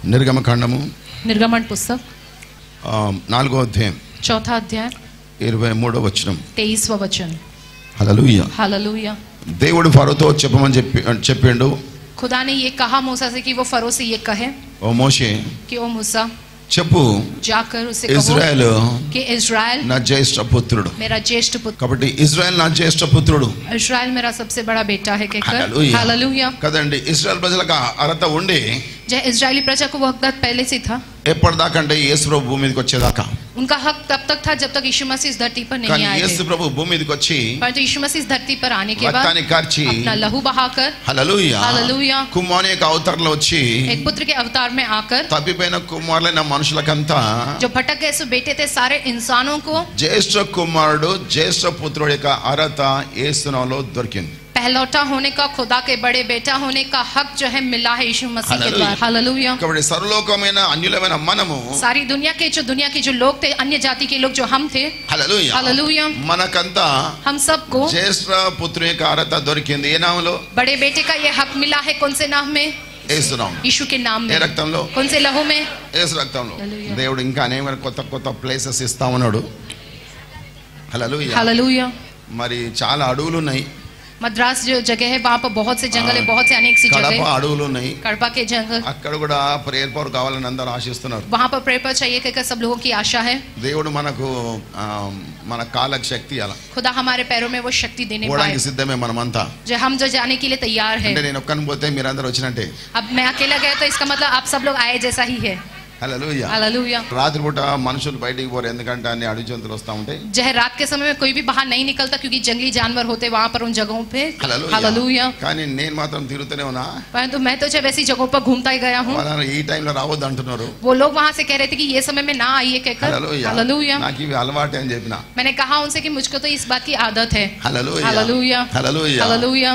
నిర్గమకాండము निर्गमन पुस्तक 4వ అధ్యాయం चौथा अध्याय 23వ వచనం 23वां वचन। Hallelujah hallelujah. దేవుడు ఫరోతో చెప్పమని చెప్పిండు। खुदा ने ये कहा मूसा से कि वो फरो से ये कहे ఓ మోషే कि ओ मूसा చెప్పు जाकर उसे कहो ఇజ్రాయెల్ कि इज़राइल నా జ్యేష్ఠ పుత్రుడు। मेरा ज्येष्ठ पुत्र। కాబట్టి ఇజ్రాయెల్ నా జ్యేష్ఠ పుత్రుడు। इज़राइल मेरा सबसे बड़ा बेटा है कहकर हालेलुया కదండి। ఇజ్రాయెల్ ప్రజలకు అర్హత ఉండి जय इज़राइली प्रजा को वो हक पहले से था। ఎప్పటిదాకంటే యేసు ప్రభు భూమి మీదకి వచ్చేదాకా उनका हक तब तक था जब तक यीशु मसीह इस धरती पर नहीं आए थे। యేసు ప్రభు భూమి మీదకి వచ్చి परंतु यीशु मसीह इस धरती पर आने के बाद రక్తాన్ని కార్చి अपना लहू बहाकर హల్లెలూయా हालेलुया కుమారుని యొక్క అవతారంలో వచ్చి एक पुत्र के अवतार में आकर తప్పిపోయిన కుమారులైన మనుషులకంతా जो भटक गए सो बेटे थे सारे इंसानों को జ్యేష్ఠ కుమారుడు జ్యేష్ఠ పుత్రుడి యొక్క అర్హత యేసునామములో దొరికింది। पहलौठा होने का, खुदा के बड़े बेटा होने का हक जो है मिला है यीशु मसीह के द्वारा। हालेलुया। కాబట్టి సర్వలోకమైన అన్యులమైన మనము सारी दुनिया के जो लोग थे, अन्य जाति के लोग जो हम थे, హల్లెలూయా हालेलुया, మనకంతా हम सबको జ్యేష్ఠ పుత్రుని యొక్క అర్హత దొరికింది। ఏ నామములో? बड़े बेटे का ये हक मिला है। कौन से नाम में? యేసునామం। यीशु के नाम ఏ में। రక్తంలో? कौन से लहू में? యేసు రక్తంలో। హల్లెలూయా। దేవుడు ఇంకా అనేక కొత్త కొత్త ప్లేసెస్ ఇస్తా ఉన్నాడు। హల్లెలూయా। हालेलुया। మరి చాలా అడవులు ఉన్నాయి। मद्रास जो जगह है वहाँ पर बहुत से जंगल है, बहुत से अनेक सी కడప जगह। అడవులు ఉన్నాయి। कड़पा के जंगल, అక్కడ కూడా ప్రేయర్ పవర్ కావాలని అందరూ ఆశిస్తున్నారు। वहाँ पर प्रेयर पर चाहिए कहकर सब लोगों की आशा है। దేవుడు మనకు మన కాళ్ళకి శక్తి అలా खुदा हमारे पैरों में वो शक्ति देने पाए పోవడానికి సిద్ధమే మనమంతా। जो हम जो जाने के लिए तैयार है। అంటే నేను ఒక్కని పోతే మీరందరూ వచ్చినట్టే। अब मैं अकेला गया तो इसका मतलब आप सब लोग आए जैसा ही है। హల్లెలూయా। हालेलुया। రాత్రిపూట మనుషులు బయటికి పోరు, ఎందుకంటే అన్ని అడవి జంతువులు వస్తూ ఉంటాయి। जो है रात के समय में कोई भी बाहर नहीं निकलता क्योंकि जंगली जानवर होते वहाँ पर उन जगहों पे। हालेलुया। కానీ నేను మాత్రం తిరుగుతూనే ఉన్నా। परंतु मैं तो जब ऐसी जगहों पर घूमता ही गया हूँ। వాళ్ళు ఈ టైంలో రావద్దు అంటున్నారు। वो लोग वहाँ से कह रहे थे कि ये समय में ना आइए कहकर। हालेलुया। నాకు ఇవి అలవాటే అని చెప్పిన। मैंने कहा उनसे कि मुझको तो इस बात की आदत है। హల్లెలూయా। हालेलुया। హల్లెలూయా। हालेलुया।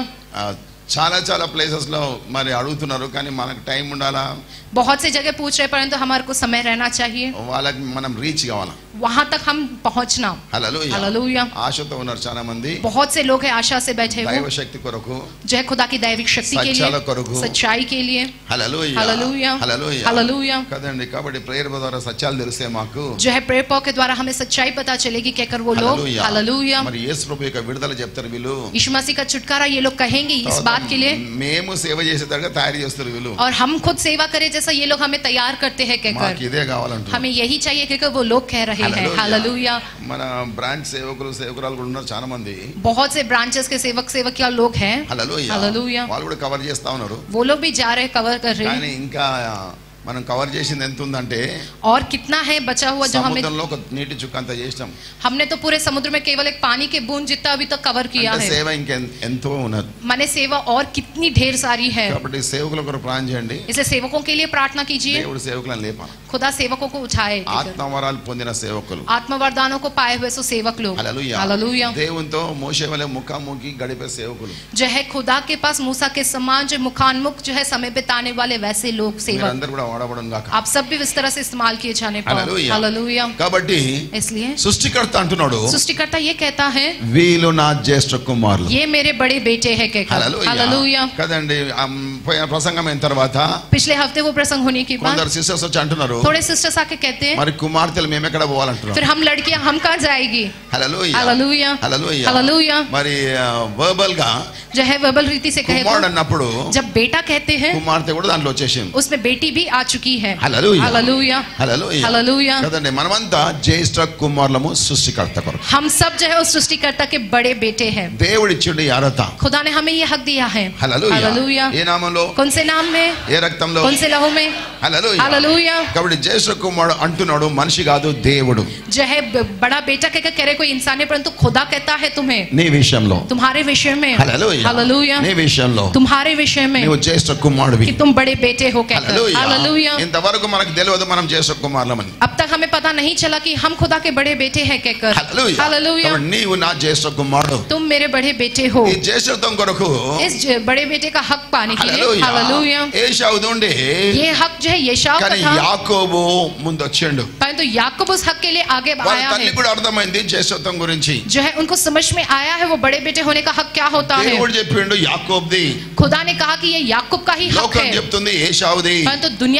చాలా చాలా ప్లేసెస్ లో మరి అడుగుతున్నారు, కానీ మనకు టైం ఉండాలా। बहुत से जगह पूछ रहे परंतु हमारे को समय रहना चाहिए, వాళ్ళకి మనం రీచ్ కావాలా, वहां तक हम पहुंचना। హల్లెలూయా। हालेलुया। ఆశతో ఉన్నారు చాలా మంది। बहुत से लोग हैं आशा से बैठे हुए దైవ శక్తి కొరకు, जय खुदा की दैविक शक्ति के సత్యాల लिए, కొరకు, सच्चाई के लिए। హల్లెలూయా। हालेलुया। హల్లెలూయా। हालेलुया। కదండి। కాబట్టి ప్రేయర్ ద్వారా సత్యాలు తెలిస్తే మాకు जो है प्रेयर पॉ के द्वारा हमें सच्चाई पता चलेगी कहकर वो लोग। हालेलुया। మరి యేసు ప్రభు యొక్క విడుదల చెప్తారు వీళ్ళు। यीशु मसीह का छुटकारा ये लोग कहेंगे इस बात के लिए। మేము సేవ చేసేదాకా తయారు చేస్తారు వీళ్ళు। और हम खुद सेवा करें जैसा ये लोग हमें तैयार करते हैं कहकर। మాకు ఇదే కావాలంటారు। हमें यही चाहिए कहकर वो लोग कह रहे हैं। हालेलुया। మన బ్రాంచ్ సేవకులు సేవకురాలు కూడా ఉన్నారు చాలా మంది। बहुत से ब्रांचेस के सेवक लोग हैं। హల్లెలూయా। हालेलुया। వాళ్ళు కూడా కవర్ చేస్తా ఉన్నారు। वो लोग भी जा रहे हैं, कवर कर रहे हैं। కానీ ఇంకా మనం కవర్ చేసింది ఎంత ఉందంటే और कितना है बचा हुआ जो हमें। సముద్రంలో ఒక నీటి చుక్క అంత చేస్తాం। हमने तो पूरे समुद्र में केवल एक पानी के बूंद जितना अभी तक कवर किया है। సేవ ఇంకెంతో ఉన్నది। माने सेवा और कितनी ढेर सारी है। కాబట్టి సేవకుల కొరకు ప్రార్థన చేయండి। इसलिए सेवकों के लिए प्रार्थना कीजिए। దేవుడు సేవకులను లేపాలి। खुदा सेवकों को उठाए। ఆత్మవరాలు పొందిన సేవకులు, आत्म वरदानों को पाए हुए सो सेवक लोग। హల్లెలూయా। हालेलुया। దేవునితో మోషే వలె ముఖాముఖి గడిపే సేవకులు, जो है खुदा के पास मूसा के समान जो मुखानमुख जो है समय बिताने वाले वैसे लोग सेवक। మీరందరూ కూడా వాడబడును గాక। आप सब भी इस तरह से इस्तेमाल किए जाने पाओ। हालेलुया। కాబట్టి इसलिए సృష్టికర్త అంటున్నాడు, सृष्टिकर्ता ये कहता है వీళ్ళు నా జ్యేష్ఠ కుమారులు, ये मेरे बड़े बेटे हैं कहकर। हालेलुया। కదండి। ప్రసంగం అయిన తర్వాత पिछले हफ्ते वो प्रसंग होने के बाद కొందరు సిస్టర్స్ వచ్చి అంటున్నారు, थोड़े सिस्टर्स आके कहते हैं మరి కుమార్తెలు మేము ఎక్కడ పోవాలంటున్నారు। फिर हम लड़कियां हम कहाँ जाएगी। హల్లెలూయా। हालेलुया। హల్లెలూయా। हालेलुया। మరి వర్బల్ గా जो है वर्बल रीति से कहे కుమారుడు అన్నప్పుడు जब बेटा कहते हैं కుమార్తె కూడా దాంట్లో వచ్చేసింది। उसमें बेटी भी आ चुकी है। హల్లెలూయా। हालेलुया। హల్లెలూయా। हालेलुया। కదండి। మనమంతా జ్యేష్ఠ కుమారులము సృష్టికర్త కొరకు। हम सब जो है उस सृष्टिकर्ता के बड़े बेटे हैं। దేవుడి ఇచ్చిండు ఈ అర్హత। खुदा ने हमें ये हक दिया है। హల్లెలూయా। हालेलुया। ఏ నామంలో? कौन से नाम में? ఏ రక్తంలో? कौन से लहू में? హల్లెలూయా। हालेलुया। కాబట్టి జ్యేష్ఠ కుమారుడు అంటున్నాడు, మనిషి కాదు దేవుడు। जो है बड़ा बेटा कहकर कह रहे कोई इंसान है परंतु खुदा कहता है तुम्हें, నీ విషయంలో, तुम्हारे विषय में। హల్లెలూయా। हालेलुया। నీ విషయంలో, तुम्हारे विषय में నీవు జ్యేష్ఠ కుమారుడివి। कि तुम बड़े बेटे हो कहकर। हालेलुया। ఇంతవరకు మనకు తెలియదు మనం జ్యేష్ఠ కుమారులమని। अब तक हमें पता नहीं चला कि हम खुदा के बड़े बेटे हैं कहकर। हालेलुया। కాబట్టి నీవు నా జ్యేష్ఠ కుమారుడు। तुम मेरे बड़े बेटे हो। ఈ జ్యేష్ఠత్వం కొరకు इस बड़े बेटे का हक पाने के लिए। हालेलुया। ఏశావు నుండి ये हक जो है येशाव का కానీ था, యాకోబు ముందు వచ్చాడు। परंतु याकूब उस हक के लिए आगे వాళ్ళ आया తల్లి है। కూడా అర్థమైంది జ్యేష్ఠత్వం గురించి। जो है उनको समझ में आया है वो बड़े बेटे होने का हक क्या होता है। దేవుడు చెప్పిండు యాకోబ్ది, खुदा ने कहा कि ये याकूब का ही हक లోకం है, చెప్తుంది ఏశావుది। परंतु दुनिया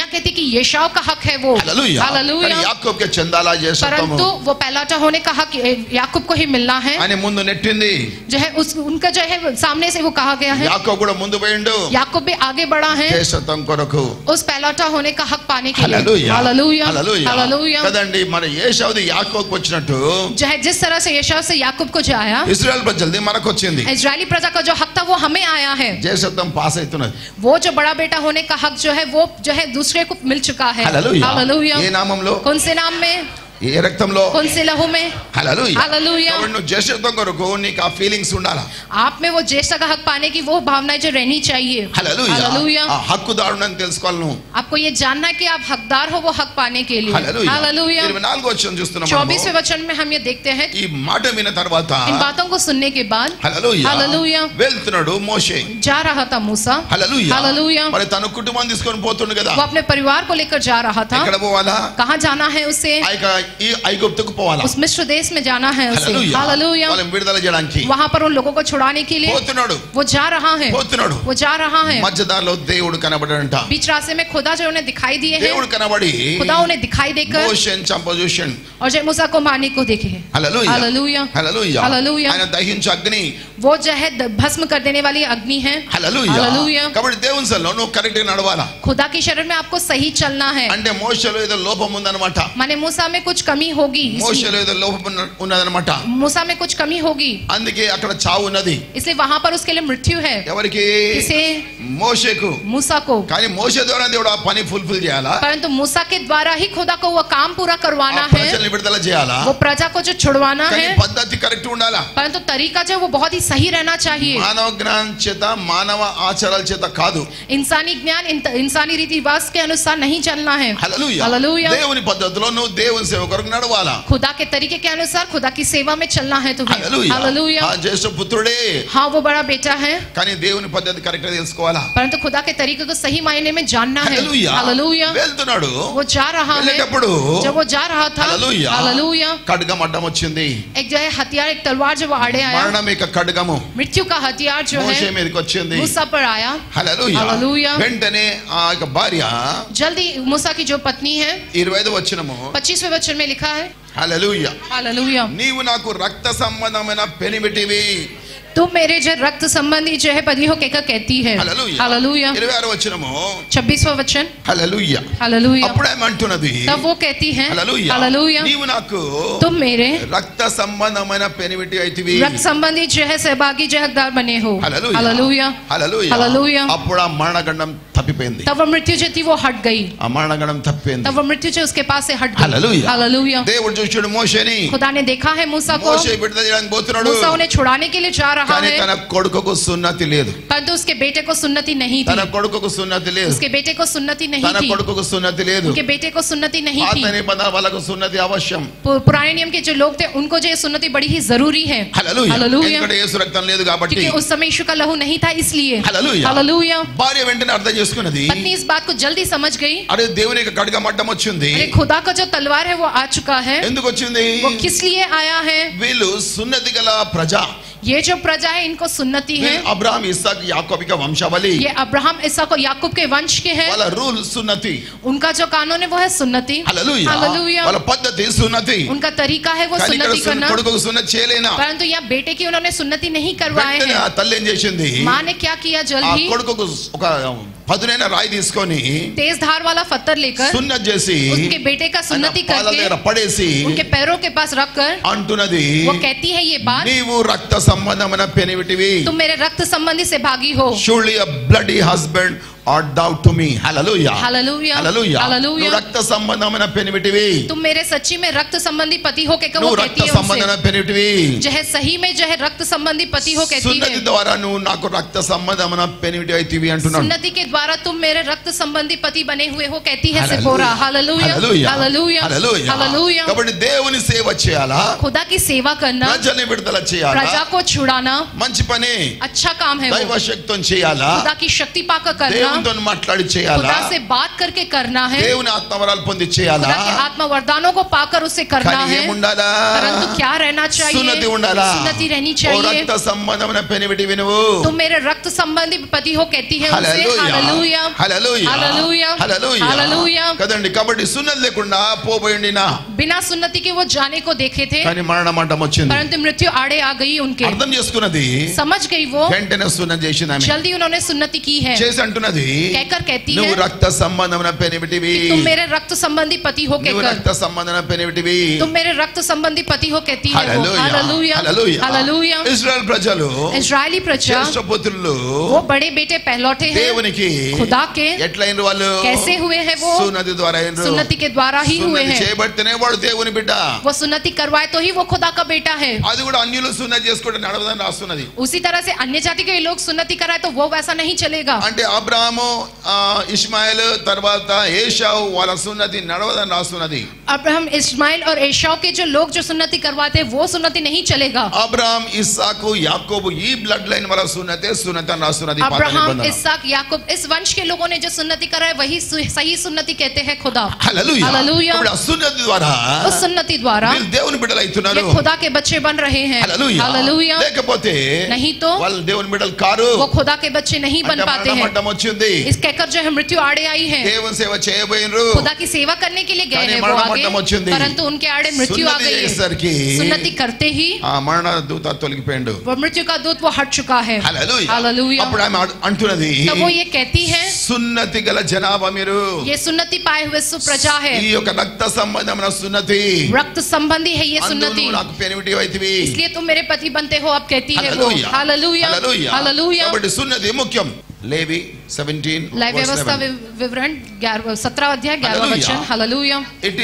दुनिया कहती कि येशाव का हक है वो, హల్లెలూయా हालेलूया, యాకోబుకి చెందాలా జేసత్వము परंतु वो पहलाटा होने का हक याकूब को ही मिलना है। అని ముందు నెట్టింది, जो है उनका जो है सामने से वो कहा गया है, యాకోబు కూడా ముందు పోయిండు याकूब भी आगे बढ़ा है జేసత్వం కొరకు। उस पहलाटा होने का हक पाने के लिए। Hallelujah hallelujah, hallelujah hallelujah. కదండి మన ఏశావుది యాకోబుకి వచ్చినట్టు जो है जिस तरह से येशाव से याकूब को जो आया, ఇశ్రాయేల్ ప్రజలది మనకు వచ్చింది। इजरायली प्रजा का जो हक था वो हमें आया है। జేసత్వం పాస్ అవుతున్నది। वो जो बड़ा बेटा होने का हक जो है वो जो है दूसरे को मिल चुका है। Hallelujah hallelujah. ఏ నామంలో, कौन से नाम में, ఏ రక్తంలో, कौन से लहू में। Hallelujah hallelujah. కాబట్టి నువ్వు జేసత్వం కొరకు నీకు ఆ ఫీలింగ్స్ ఉండాలా। आप में वो ज्येष्ठ का हक पाने की वो भावनाएं जो रहनी चाहिए। Hallelujah hallelujah. ఆ హక్కుదారుని తెలుసుకోవాలి నువ్వు। आपको ये जानना है कि आप हकदार हो वो हक पाने के लिए। Hallelujah hallelujah. 24వ వచనం చూస్తున్నాం। 24वें वचन में हम ये देखते हैं, ఈ మాట విన్న తర్వాత इन बातों को सुनने के बाद హల్లెలూయా हालेलूया వెళ్తున్నాడు మోషే। जा रहा था मूसा। హల్లెలూయా हालेलूया। మరి తన కుటుంబాన్ని తీసుకొని పోతుండు కదా, वो अपने परिवार को लेकर जा रहा था। ఎక్కడ పోవాలా, कहाँ जाना है उसे, ఈ ఐగుప్తుకు పోవాలా। उस मिस्र देश में जाना है उसे। Hallelujah hallelujah. వాళ్ళని విడుదల చేయడానికి वहां पर उन लोगों को छुड़ाने के लिए పోతున్నాడు वो जा रहा है, పోతున్నాడు वो जा रहा है। మధ్యదారిలో దేవుడు కనబడాడంట। बीच रास्ते में खुदा जो उन्हें दिखाई दिए हैं, దేవుడు కనబడి खुदा उन्हें दिखाई देकर మోషేని చంపజూశాడు। और जय मूसा को मारने को देखे। Hallelujah hallelujah, hallelujah hallelujah. ఆయన దహించు అగ్ని, वो जो है भस्म कर देने वाली अग्नि है। హల్లెలూయా हालेलూయా। కాబట్టి దేవుని సన్నిధిలో నువ్వు కరెక్ట్ గా నడవాలా। खुदा की शरण में आपको सही चलना है। అంటే మోషేలో ఏదో లోపం ఉందన్నమాట, माने मूसा में कुछ कमी होगी, మోషేలో ఏదో లోపం ఉన్నదన్నమాట। मूसा में कुछ कमी होगी, అందుకే అక్కడ చావు ఉన్నది। इसलिए वहां पर उसके लिए मृत्यु है। ఎవరికి, किसे, మోషేకు। मूसा को। కానీ మోషే ద్వారా దేవుడు ఆ పని ఫుల్ఫిల్ చేయాలా, परंतु मूसा के द्वारा ही खुदा को वो काम पूरा करवाना है, ప్రజల్ని విడుదల చేయాలా, वो प्रजा को जो छुड़वाना కానీ है। పద్ధతి కరెక్ట్ ఉండాలా। परंतु तरीका जो है वो बहुत ही सही रहना चाहिए। మానవ జ్ఞానం చేత మానవ ఆచారాల చేత కాదు। इंसानी ज्ञान इंसानी रीति रिवाज के अनुसार नहीं चलना है। Hallelujah hallelujah. దేవుని పద్ధతిలో నువ్వు దేవుని సేవ కొరకు నడవాలా। खुदा के तरीके के अनुसार खुदा की सेवा में चलना है तुम्हें। Hallelujah hallelujah. ఆ జ్యేష్ఠ పుత్రుడే, हाँ वो बड़ा बेटा है, కానీ దేవుని పద్ధతి కరెక్ట్ గా తెలుసుకోవాలా। परंतु खुदा के तरीके को सही मायने में जानना है। Hallelujah hallelujah. వెళ్తున్నాడు, वो जा रहा है, వెళ్ళేటప్పుడు जब वो जा रहा था, హల్లెలూయా हालेलूया, ఖడ్గం అడ్డం వచ్చింది। एक जो है हथियार, एक तलवार जो वो आड़े आया, మరణం యొక్క ఖడ్గము मृत्यु का हथियार जो మోషే है మీదకి వచ్చింది। मूसा पर आया। Hallelujah hallelujah. వెంటనే ఆ యొక్క భార్య जल्दी मूसा की जो पत्नी है, 25వ వచనము 25वें वचन में लिखा है, హల్లెలూయా हालेलूया, నీవు నాకు రక్త సంబంధమైన పెనిమిటివి। तुम मेरे जो रक्त संबंधी जो है पति हो कहकर कहती है। Hallelujah hallelujah. 26వ వచనము 26वां वचन, హల్లెలూయా हालेलूया, అప్పుడు ఏమంటున్నది, तब वो कहती है, హల్లెలూయా हालेलूया, నీవు నాకు तुम मेरे రక్త సంబంధమైన పెనిమిటి అయితివి। रक्त संबंधी जो है सहभागी जो हकदार बने हो। Hallelujah hallelujah, hallelujah hallelujah. అప్పుడు ఆ మరణగండం తప్పిపోయింది। तब वो मृत्यु जो थी वो हट गई, ఆ మరణగండం తప్పిపోయింది। तब वो मृत्यु जो उसके पास से हट गई। हालेलूया। हालेलूया। దేవుడు చూశాడు మోషేని, खुदा ने देखा है मूसा को, మోషే విడుదల చేయడానికి పోతున్నాడు, मूसा उन्हें छुड़ाने के लिए जा रहा కానీ है, తన కొడుకుకు సున్నతి లేదు। परंतु उसके बेटे को सुन्नति नहीं थी, తన కొడుకుకు సున్నతి లేదు, उसके बेटे को सुन्नति नहीं తన थी, కొడుకుకు సున్నతి లేదు। उनके बेटे को सुन्नति नहीं పాత थी। నిబంధన వాళ్ళకు సున్నతి అవశ్యం। पुराने नियम के जो लोग थे उनको जो ये सुन्नति बड़ी ही जरूरी है। Hallelujah hallelujah. ఎందుకంటే యేసు రక్తం లేదు కాబట్టి। क्योंकि उस समय यीशु का लहू नहीं था इसलिए। Hallelujah hallelujah. భార్య వెంటనే అర్థం చేసుకున్నది, पत्नी इस बात को जल्दी समझ गई, అరే దేవుని యొక్క ఖడ్గం అడ్డం వచ్చింది। अरे खुदा का जो तलवार है वो आ चुका है। ఎందుకు వచ్చింది, वो किस लिए आया है, వీళ్ళు సున్నతి గల ప్రజ। ये जो प्रजा है इनको सुन्नति है, అబ్రహాం ఇస్సాక్ యాకోబు యొక్క వంశావళి, ये अब्राहम इसहाक और याकूब के वंश के हैं, వాళ్ళ రూల్ సున్నతి। उनका जो कानून है वो है सुन्नति। హల్లెలూయా हालेलूया। వాళ్ళ పద్ధతి సున్నతి। उनका तरीका है वो కానీ ఇక్కడ सुन्नति करना, కొడుకుకు సున్నతి చేయలేనా। परंतु यहाँ बेटे की उन्होंने सुन्नति नहीं करवाए వెంటనే ఆ हैं। తల్లి ఏం చేసింది, माँ ने क्या किया, ఆ जल्दी కొడుకుకు ఒక పదునైన రాయి తీసుకొని तेज धार वाला पत्थर लेकर సున్నతి చేసి उसके बेटे का सुन्नति ఆయన పాదాల करके దగ్గర పడేసి उनके पैरों के पास रखकर అంటున్నది, वो कहती है ये बात, నీవు రక్త సంబంధమైన పెనివిటివి। तुम मेरे रक्त संबंधी से भागी हो। surely a bloody husband art thou to me। hallelujah hallelujah, hallelujah hallelujah. నువ్వు రక్త సంబంధమైన పెనివిటివి, तुम मेरे सच्ची में रक्त संबंधी पति हो कहकर वो నువ్వు कहती రక్త है సంబంధమైన उनसे, పెనివిటివి। जो है सही में जो है रक्त संबंधी पति हो कहती సున్నతి है, ద్వారా నువ్వు నాకు రక్త సంబంధమైన పెనివిటి అయితివి అంటున్నాడు। सुन्नति के द्वारा तुम मेरे रक्त संबंधी पति बने हुए हो कहती है Hallelujah. Sipora. Hallelujah, Hallelujah. Hallelujah, Hallelujah. Hallelujah. కాబట్టి దేవుని సేవ చేయాలా, खुदा की सेवा करना, ప్రజల్ని విడుదల చేయాలా, प्रजा को छुड़ाना మంచి పని। अच्छा काम है, దైవ वो శక్తితో చేయాలా, खुदा की शक्ति पाकर करना, దేవునితో మాట్లాడి చేయాలా खुदा से बात करके करना है దేవుని ఆత్మవరాలు పొంది చేయాలా खुदा के आत्मा वरदानों को पाकर उसे करना కానీ है ఏముండాలా परंतु क्या रहना चाहिए సున్నతి ఉండాలా सुन्नति रहनी ఓ चाहिए రక్త సంబంధమైన పెనివిటి వినువు तुम मेरे रक्त संबंधी पति हो कहती है उसे hallelujah hallelujah hallelujah hallelujah hallelujah కదండి కాబట్టి సున్నతి లేకుండా పోబోయిండినా बिना सुन्नति के वो जाने को देखे थे కానీ మరణం అడ్డం వచ్చింది परंतु मृत्यु आड़े आ गई उनके అర్థం చేసుకున్నది समझ गई वो వెంటనే సున్నతి చేసింది ఆమె जल्दी उन्होंने सुन्नति की है చేసి అంటున్నది कहकर कहती నువ్వు है రక్త సంబంధమైన పెనివిటివి तुम मेरे रक्त संबंधी पति हो నువ్వు कहकर రక్త సంబంధమైన పెనివిటివి तुम मेरे रक्त संबंधी पति हो कहती है वो హల్లెలూయా हालेलुया హల్లెలూయా हालेलुया ఇశ్రాయేల్ ప్రజలు इजरायली प्रजा జ్యేష్ఠ పుత్రులు वो बड़े बेटे पहलौठे हैं దేవునికి खुदा के ఎట్లైన వాళ్ళు कैसे हुए हैं वो సున్నతి ద్వారా అయినరు सुन्नति के द्वारा ही हुए సున్నతి हैं చేయబడితేనే వాడు దేవుని బిడ్డ वो सुन्नति करवाए तो ही वो खुदा का बेटा है అది కూడా అన్యులు సున్నతి చేసుకుంటే నడవదని రాస్తున్నది उसी तरह से अन्य जाति के लोग सुन्नति कराए तो वो वैसा नहीं चलेगा అంటే అబ్రహాము ఇష్మాయేల్ తర్వాత ఏశావు వాళ్ళ సున్నతి నడవదని రాస్తున్నది अब्राहम इस्माइल और एशाव के जो लोग जो सुन्नति करवाते हैं वो सुन्नति नहीं चलेगा అబ్రహాం ఇస్సాకు యాకోబు ఈ బ్లడ్ లైన్ వాళ్ళ సున్నతి అని రాస్తున్నది పాత अब्राहम నిబంధన इसहाक याकूब इस वंश के लोगों ने जो सुन्नति कराए वही सही सुन्नति कहते हैं खुदा హల్లెలూయా हालेलुया ఇప్పుడు ఆ సున్నతి ద్వారా उस सुन्नति द्वारा వీళ్ళు దేవుని బిడ్డలు ये అవుతున్నారు खुदा के बच्चे बन रहे हैं హల్లెలూయా हालेलुया లేకపోతే नहीं तो వాళ్ళు దేవుని బిడ్డలు కారు वो खुदा के बच्चे नहीं बन అంటే पाते మరణం हैं అడ్డం వచ్చింది इस कहकर जो है मृत्यु आड़े आई है దేవుని సేవ చేయబోయినరు खुदा की सेवा करने के लिए गए కానీ हैं वो మరణం आगे అడ్డం వచ్చింది परंतु उनके आड़े मृत्यु आ సున్నతి गई है చేసేసరికి सुन्नति करते ही ఆ మరణ దూత తొలగిపోయిండు वो मृत्यु का दूत वो हट चुका है హల్లెలూయా हालेलुया అప్పుడు ఆమె అంటున్నది तब वो ये कहती है సున్నతి గల జనాభా మీరు ये सुन्नति पाए हुए सुप्रजा है ఈ యొక్క రక్త సంబంధమైన సున్నతి रक्त संबंधी है ये అందులో सुन्नति నువ్వు నాకు పెనివిటి అయితివి इसलिए तुम मेरे पति बनते हो अब कहती है वो హల్లెలూయా हालेलुया హల్లెలూయా हालेलुया కాబట్టి సున్నతి ముఖ్యం లేవి 17 लाइव व्यवस्था विवरण 17 अध्याय 11 वचन hallelujah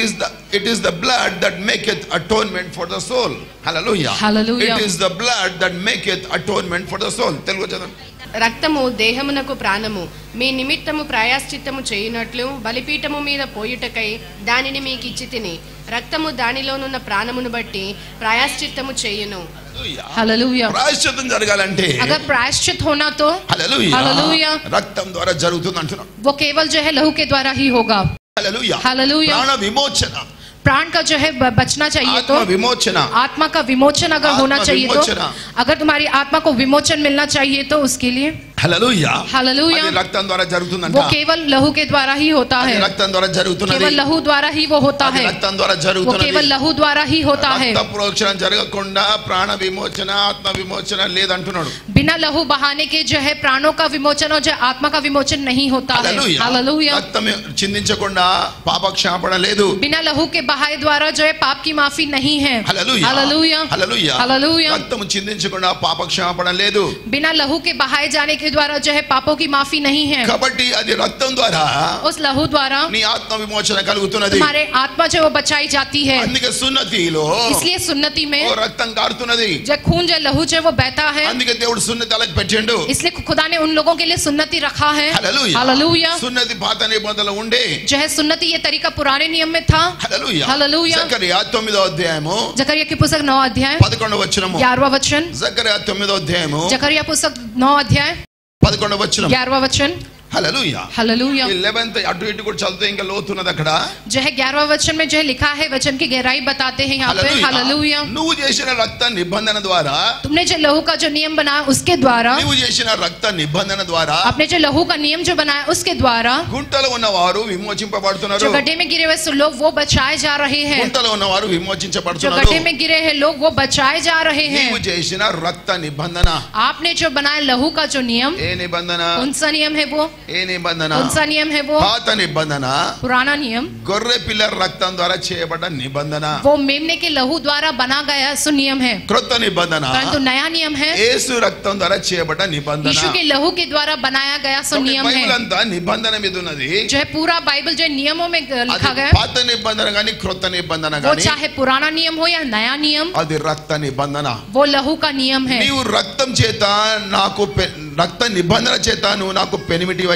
it is the blood that maketh atonement for the soul hallelujah Hallelujah. it is the blood that maketh atonement for the soul తెలుగు చదవండి రక్తము దేహమునకు ప్రాణము మీ నిమిత్తము ప్రాయశ్చిత్తము చేయునట్లు బలిపీఠము మీద పోయుటకై దానిని మీకు ఇచ్చి తిని రక్తము దానిలోనున్న ప్రాణమును బట్టి ప్రాయశ్చిత్తము చేయును हालेलुया ప్రాయశ్చిత్తం జరగాలంటే अगर प्रायश्चित होना तो హల్లెలూయా हालेलुया రక్తం ద్వారా జరుగుతుంది అంటున్నాం वो केवल जो है लहू के द्वारा ही होगा హల్లెలూయా हालेलुया ప్రాణ విమోచన प्राण का जो है बचना चाहिए तो ఆత్మ విమోచన आत्मा का विमोचन अगर आत्मा होना चाहिए तो विमोचन। अगर तुम्हारी आत्मा को विमोचन मिलना चाहिए तो उसके लिए హల్లెలూయా हालेलुया అది రక్తం ద్వారా జరుగుతుందంట वो केवल लहू के द्वारा ही होता అది है రక్తం ద్వారా జరుగుతున్నది केवल लहू द्वारा ही वो होता అది है రక్తం ద్వారా वो జరుగుతున్నది केवल लहू द्वारा ही होता है రక్త ప్రోక్షణ జరగకుండా ప్రాణ విమోచన ఆత్మ విమోచన లేదంటున్నాడు बिना लहू बहाने के जो है प्राणों का विमोचन और जो आत्मा का विमोचन नहीं होता है हालेलुया రక్తం చిందించకుండా పాప క్షమాపణ లేదు बिना लहू के बहाए द्वारा जो है पाप की माफी नहीं है హల్లెలూయా हालेलुया హల్లెలూయా हालेलुया రక్తం చిందించకుండా పాప క్షమాపణ లేదు बिना लहू के बहाए जाने के द्वारा जो है पापों की माफी नहीं है కాబట్టి అది రక్తం ద్వారా उस लहू द्वारा నీ ఆత్మ విమోచన కలుగుతున్నది तुम्हारे आत्मा जो वो बचाई जाती है అందుకే సున్నతిలో इसलिए सुन्नति में ఓ రక్తం కారుతున్నది जो खून जो लहू जो वो बहता है అందుకే దేవుడు సున్నతి అలాగ పెట్టిండు इसलिए खुदा ने उन लोगों के लिए सुन्नति रखा है హల్లెలూయా हालेलुया సున్నతి పాత నిబంధనలో ఉండే जो है सुन्नति ये तरीका पुराने नियम में था హల్లెలూయా हालेलुया జకరియా 9వ అధ్యాయము जकरिया की पुस्तक 9 अध्याय 11వ వచనము 11वां वचन జకరియా 9వ అధ్యాయము जकरिया पुस्तक 9 अध्याय 11వ వచనం 11वां वचन హల్లెలూయా हालेलुया 11th అటు ఇటు కూడా చదివితే ఇంకా లోతున్నది అక్కడ जो है 11वां वचन में जो है लिखा है वचन की गहराई बताते हैं यहाँ पे हालेलुया నువ్వు చేసిన రక్త నిబంధన ద్వారా तुमने जो लहू का जो नियम बनाया उसके द्वारा నువ్వు చేసిన రక్త నిబంధన ద్వారా आपने जो लहू का नियम जो बनाया उसके द्वारा గుంటలో ఉన్నవారు जो విమోచింపబడుతున్నారు गड्ढे में गिरे हुए लोग वो बचाए जा रहे हैं గుంటలో ఉన్నవారు जो విమోచించబడుతున్నారు गड्ढे में गिरे हैं लोग वो बचाए जा रहे हैं నీవు చేసిన రక్త నిబంధన आपने जो बनाया लहू का जो नियम ఏ నిబంధన कौन सा नियम है वो ఏ నిబంధన कौन सा नियम है वो పాత నిబంధన पुराना नियम గొర్రె పిల్ల రక్తం ద్వారా చేయబడ్డ నిబంధన वो मेमने के लहू द्वारा बना गया सु नियम है క్రొత్త నిబంధన परंतु नया नियम है యేసు రక్తం ద్వారా చేయబడ్డ నిబంధన यीशु के लहू के द्वारा बनाया गया सु नियम బైబిల్ है అంతా నిబంధన మీద ఉన్నది जो है पूरा बाइबल जो है नियमों में लिखा అది गया పాత నిబంధన గాని క్రొత్త నిబంధన वो గాని चाहे पुराना नियम हो या नया नियम అది రక్త నిబంధన वो लहू का नियम है నీవు రక్తం చేత నాకు రక్త నిబంధన చేత నువ్వు నాకు పెనిమిటి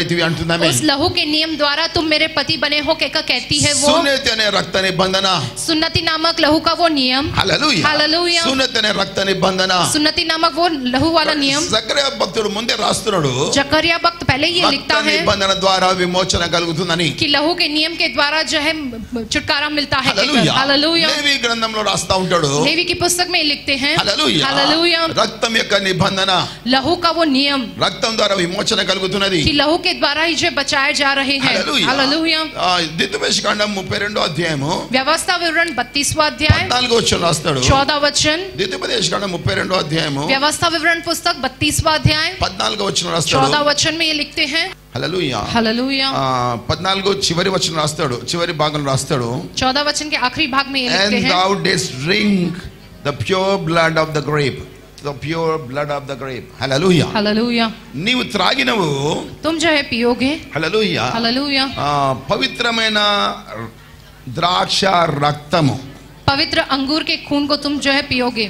అయితివి అంటున్నామే. उस लहू के नियम द्वारा तुम मेरे पति बने हो कहकर कहती है वो సున్నతి అనే రక్త నిబంధన. सुन्नति नामक लहू का वो नियम. హల్లెలూయా. हालेलुया. సున్నతి అనే రక్త నిబంధన. सुन्नति नामक वो लहू वाला नियम. జకరియా భక్తుడు ముందే రాస్తున్నాడు. जकरिया भक्त पहले ये लिखता है నిబంధన ద్వారా విమోచన కలుగుతుందని. कि लहू के नियम के द्वारा जो है छुटकारा मिलता है. हालेलुया. లేవి గ్రంథంలో రాస్తా ఉంటాడు. लेवी की पुस्तक में लिखते हैं. हालेलुया. हालेलुया. రక్తం యొక్క నిబంధన. लहू का वो नियम. రక్తం ద్వారా విమోచన కలుగుతున్నది. कि लहू के द्वारा ही जो बचाए जा रहे हैं. हालेलुया. ద్వితీయోపదేశకాండం 32వ అధ్యాయము व्यवस्था विवरण 32वां अध्याय 14వ వచనం రాస్తాడు. 14वां वचन. ద్వితీయోపదేశకాండం 32వ అధ్యాయము व्यवस्था विवरण पुस्तक 32वां अध्याय 14వ వచనం రాస్తాడు. 14वां वचन में ये लिखते हैं. హల్లెలూయా. हालेलुया. 14 చివరి వచనం రాస్తాడు. చివరి భాగం రాస్తాడు. 14 वचन के आखिरी भाग में ये लिखते And हैं. thou didst drink the pure blood of the grape. The pure blood of the grape. Hallelujah. Hallelujah. నీవు త్రాగినవు. तुम जो है पियोगे. హల్లెలూయా. हालेलुया. పవిత్రమైన ద్రాక్ష రక్తము. पवित्र अंगूर के खून को तुम जो है पियोगे.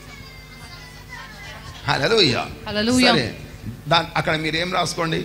హల్లెలూయా. हालेलुया. సరే, అక్కడ మీరు ఏం రాసుకోండి?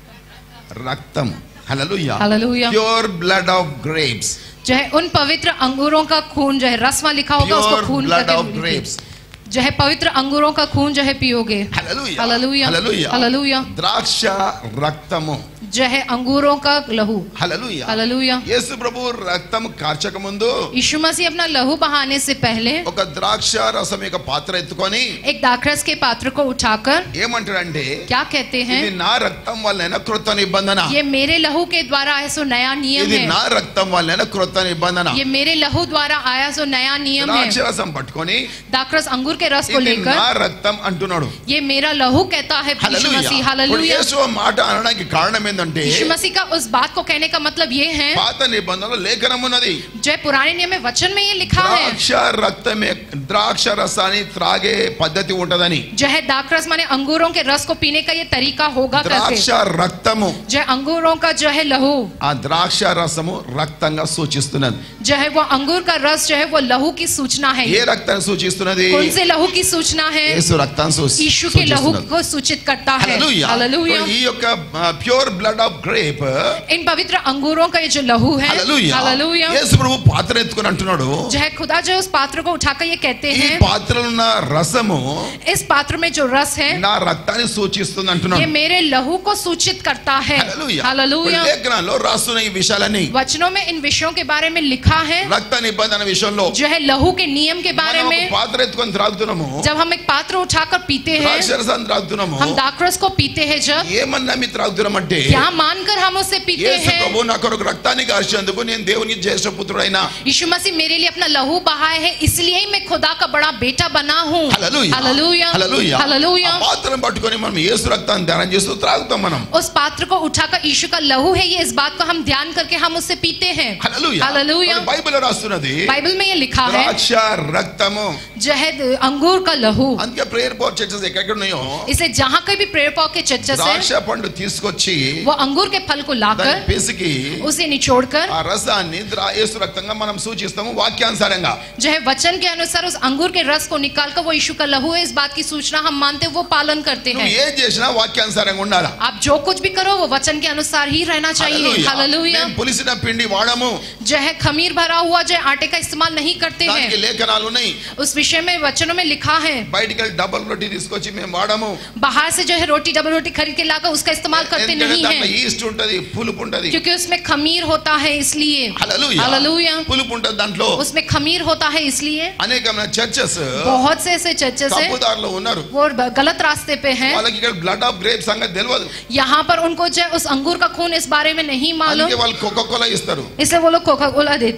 రక్తం. Hallelujah. Hallelujah. Pure blood of grapes. जो है उन पवित्र अंगूरों का खून जो है रस में लिखा होगा उसको ప్యూర్ खून బ్లడ్ ఆఫ్ करके గ్రేప్స్. जो है पवित्र अंगूरों का खून जो है पियोगे. హల్లెలూయా. हालेलुया. హల్లెలూయా. हालेलुया. ద్రాక్ష రక్తము. जो है अंगूरों का लहू. హల్లెలూయా. हालेलुया. యేసు ప్రభు రక్తం కార్చక ముందు यीशु मसीह अपना लहू बहाने से पहले ఒక ద్రాక్ష రసం యొక్క పాత్ర ఎత్తుకొని एक दाखरस के पात्र को उठाकर ఏమంటాడంటే, क्या कहते हैं? ఇది నా రక్తం వల్లైన కృత నిబంధన. ये मेरे लहू के द्वारा आया सो नया नियम ఇది है. నా రక్తం వల్లైన కృత నిబంధన. ये मेरे लहू द्वारा आया सो नया नियम है. ద్రాక్ష రసం పట్టుకొని दाखरस अंगूर के रस को ఇది लेकर నా రక్తం అంటున్నాడు. ये मेरा लहू कहता है यीशु హల్లెలూయా. मसीह. ఇప్పుడు हालेलुया. యేసు ఆ మాట అనడానికి కారణం ఏంటంటే, यीशु मसीह का उस बात को कहने का मतलब ये है పాత నిబంధనలో లేఖనం ఉన్నది. जो पुराने नियम में वचन में ये लिखा है ద్రాక్ష రక్తమే ద్రాక్ష రసాన్ని త్రాగే పద్ధతి ఉంటదని. जो है दाखरस माने अंगूरों के रस को पीने का ये तरीका होगा ద్రాక్ష करके. రక్తము. जो है अंगूरों का जो है लहू ఆ ద్రాక్ష రసము రక్తంగా సూచిస్తున్నది. जो है वो अंगूर का रस जो है वो लहू की सूचना है. ఏ రక్తాన్ని సూచిస్తున్నది? कौन से लहू की सूचना है? యేసు రక్తాన్ని यीशु के लहू को सूचित करता है. హల్లెలూయా. हालेलुया. ఈ యొక్క ప్యూర్ బ్లడ్ ఆఫ్ గ్రేప్. इन पवित्र अंगूरों का ये जो लहू है. హల్లెలూయా. हालेलुया. యేసు ప్రభు పాత్ర ఎత్తుకొని అంటున్నాడు, जो है खुदा जो उस पात्र को उठाकर ये कहते ఈ हैं పాత్రలో ఉన్న రసము इस पात्र में जो रस है నా రక్తాన్ని సూచిస్తుంది ये అంటున్నాడు. मेरे लहू को सूचित करता है. హల్లెలూయా. हालेलुया. లేఖనాల్లో రాస్తున్న ఈ విషయాలని वचनों में इन विषयों के बारे में लिखा है. రక్త నిబంధన విషయంలో जो है लहू के नियम के बारे మనం में. ఒక పాత్ర ఎత్తుకొని త్రాగుతున్నాము. जब हम एक पात्र उठाकर पीते हैं, ద్రాక్ష రసాన్ని త్రాగుతున్నాము. हम दाखरस को पीते हैं. जब ఏమన్నా మీ త్రాగుతున్నామంటే, क्या मानकर हम उसे पीते యేసు हैं? ప్రభు నా కొరకు రక్తాన్ని కార్చినందుకు నేను దేవునికి జ్యేష్ఠ పుత్రుడైనా. यीशु मसीह मेरे लिए अपना लहू बहाए है, इसलिए ही मैं खुदा का बड़ा बेटा बना हूँ. హల్లెలూయా. हालेलुया. హల్లెలూయా. हालेलुया. ఆ పాత్రను పట్టుకొని మనం యేసు రక్తాన్ని ధ్యానం చేస్తూ త్రాగుతాం మనం. उस पात्र को उठाकर यीशु का लहू है ये इस बात को हम ध्यान करके हम उससे पीते हैं. హల్లెలూయా. हालेलुया. బైబిల్లో రాస్తున్నది बाइबल में ये लिखा है ద్రాక్ష రక్తము. जो है अंगूर का लहू. అందుకే ప్రేయర్ పవర్ చర్చెస్ ఎక్కడ ఉన్నాయో इसे जहाँ कहीं भी प्रेयर पॉक के चर्चेस ద్రాక్ష है పండు తీసుకొచ్చి वो अंगूर के फल को लाकर దాన్ని పిసికి उसे निचोड़कर ఆ రసాన్ని యేసు రక్తంగా మనం సూచిస్తాము వాక్యానుసారంగా. जो है वचन के अनुसार उस अंगूर के रस को निकालकर वो यीशु का लहू है इस बात की सूचना हम मानते हैं, वो पालन करते నువ్వు हैं. ఏం చేసినా వాక్యానుసారంగా ఉండాలా. आप जो कुछ भी करो वो वचन के अनुसार ही रहना चाहिए. हालेलुया. మేము పులిసిన పిండి వాడము. जो है खमीर भरा हुआ जो है आटे का इस्तेमाल नहीं करते దానికి हैं. లేఖనాలు ఉన్నాయి. उस विषय में वचनों में लिखा है. బయటికి వెళ్ళి డబుల్ రొట్టి తీసుకొచ్చి మేము వాడము. बाहर से जो है रोटी डबल रोटी खरीद के लाकर उसका इस्तेमाल करते ఎందుకంటే नहीं దాంట్లో है, ఈస్ట్ ఉంటది, పులుపు ఉంటది. क्योंकि उसमें खमीर होता है इसलिए. హల్లెలూయా. हालेलुया. పులుపు ఉంటది దాంట్లో. उसमें खमीर होता है इसलिए. అనేకమైన చర్చెస్ बहुत से ऐसे चर्चेस हैं తప్పుదారిలో ఉన్నారు. वो गलत रास्ते पे हैं. వాళ్ళకి ఇక్కడ బ్లడ్ ఆఫ్ గ్రేప్ సంగతి తెలియదు. यहाँ पर उनको जो है उस अंगूर का खून इस बारे में नहीं मालूम, అందుకే వాళ్ళు కోకా కోలా ఇస్తారు. इसलिए वो लोग कोका कोला देते.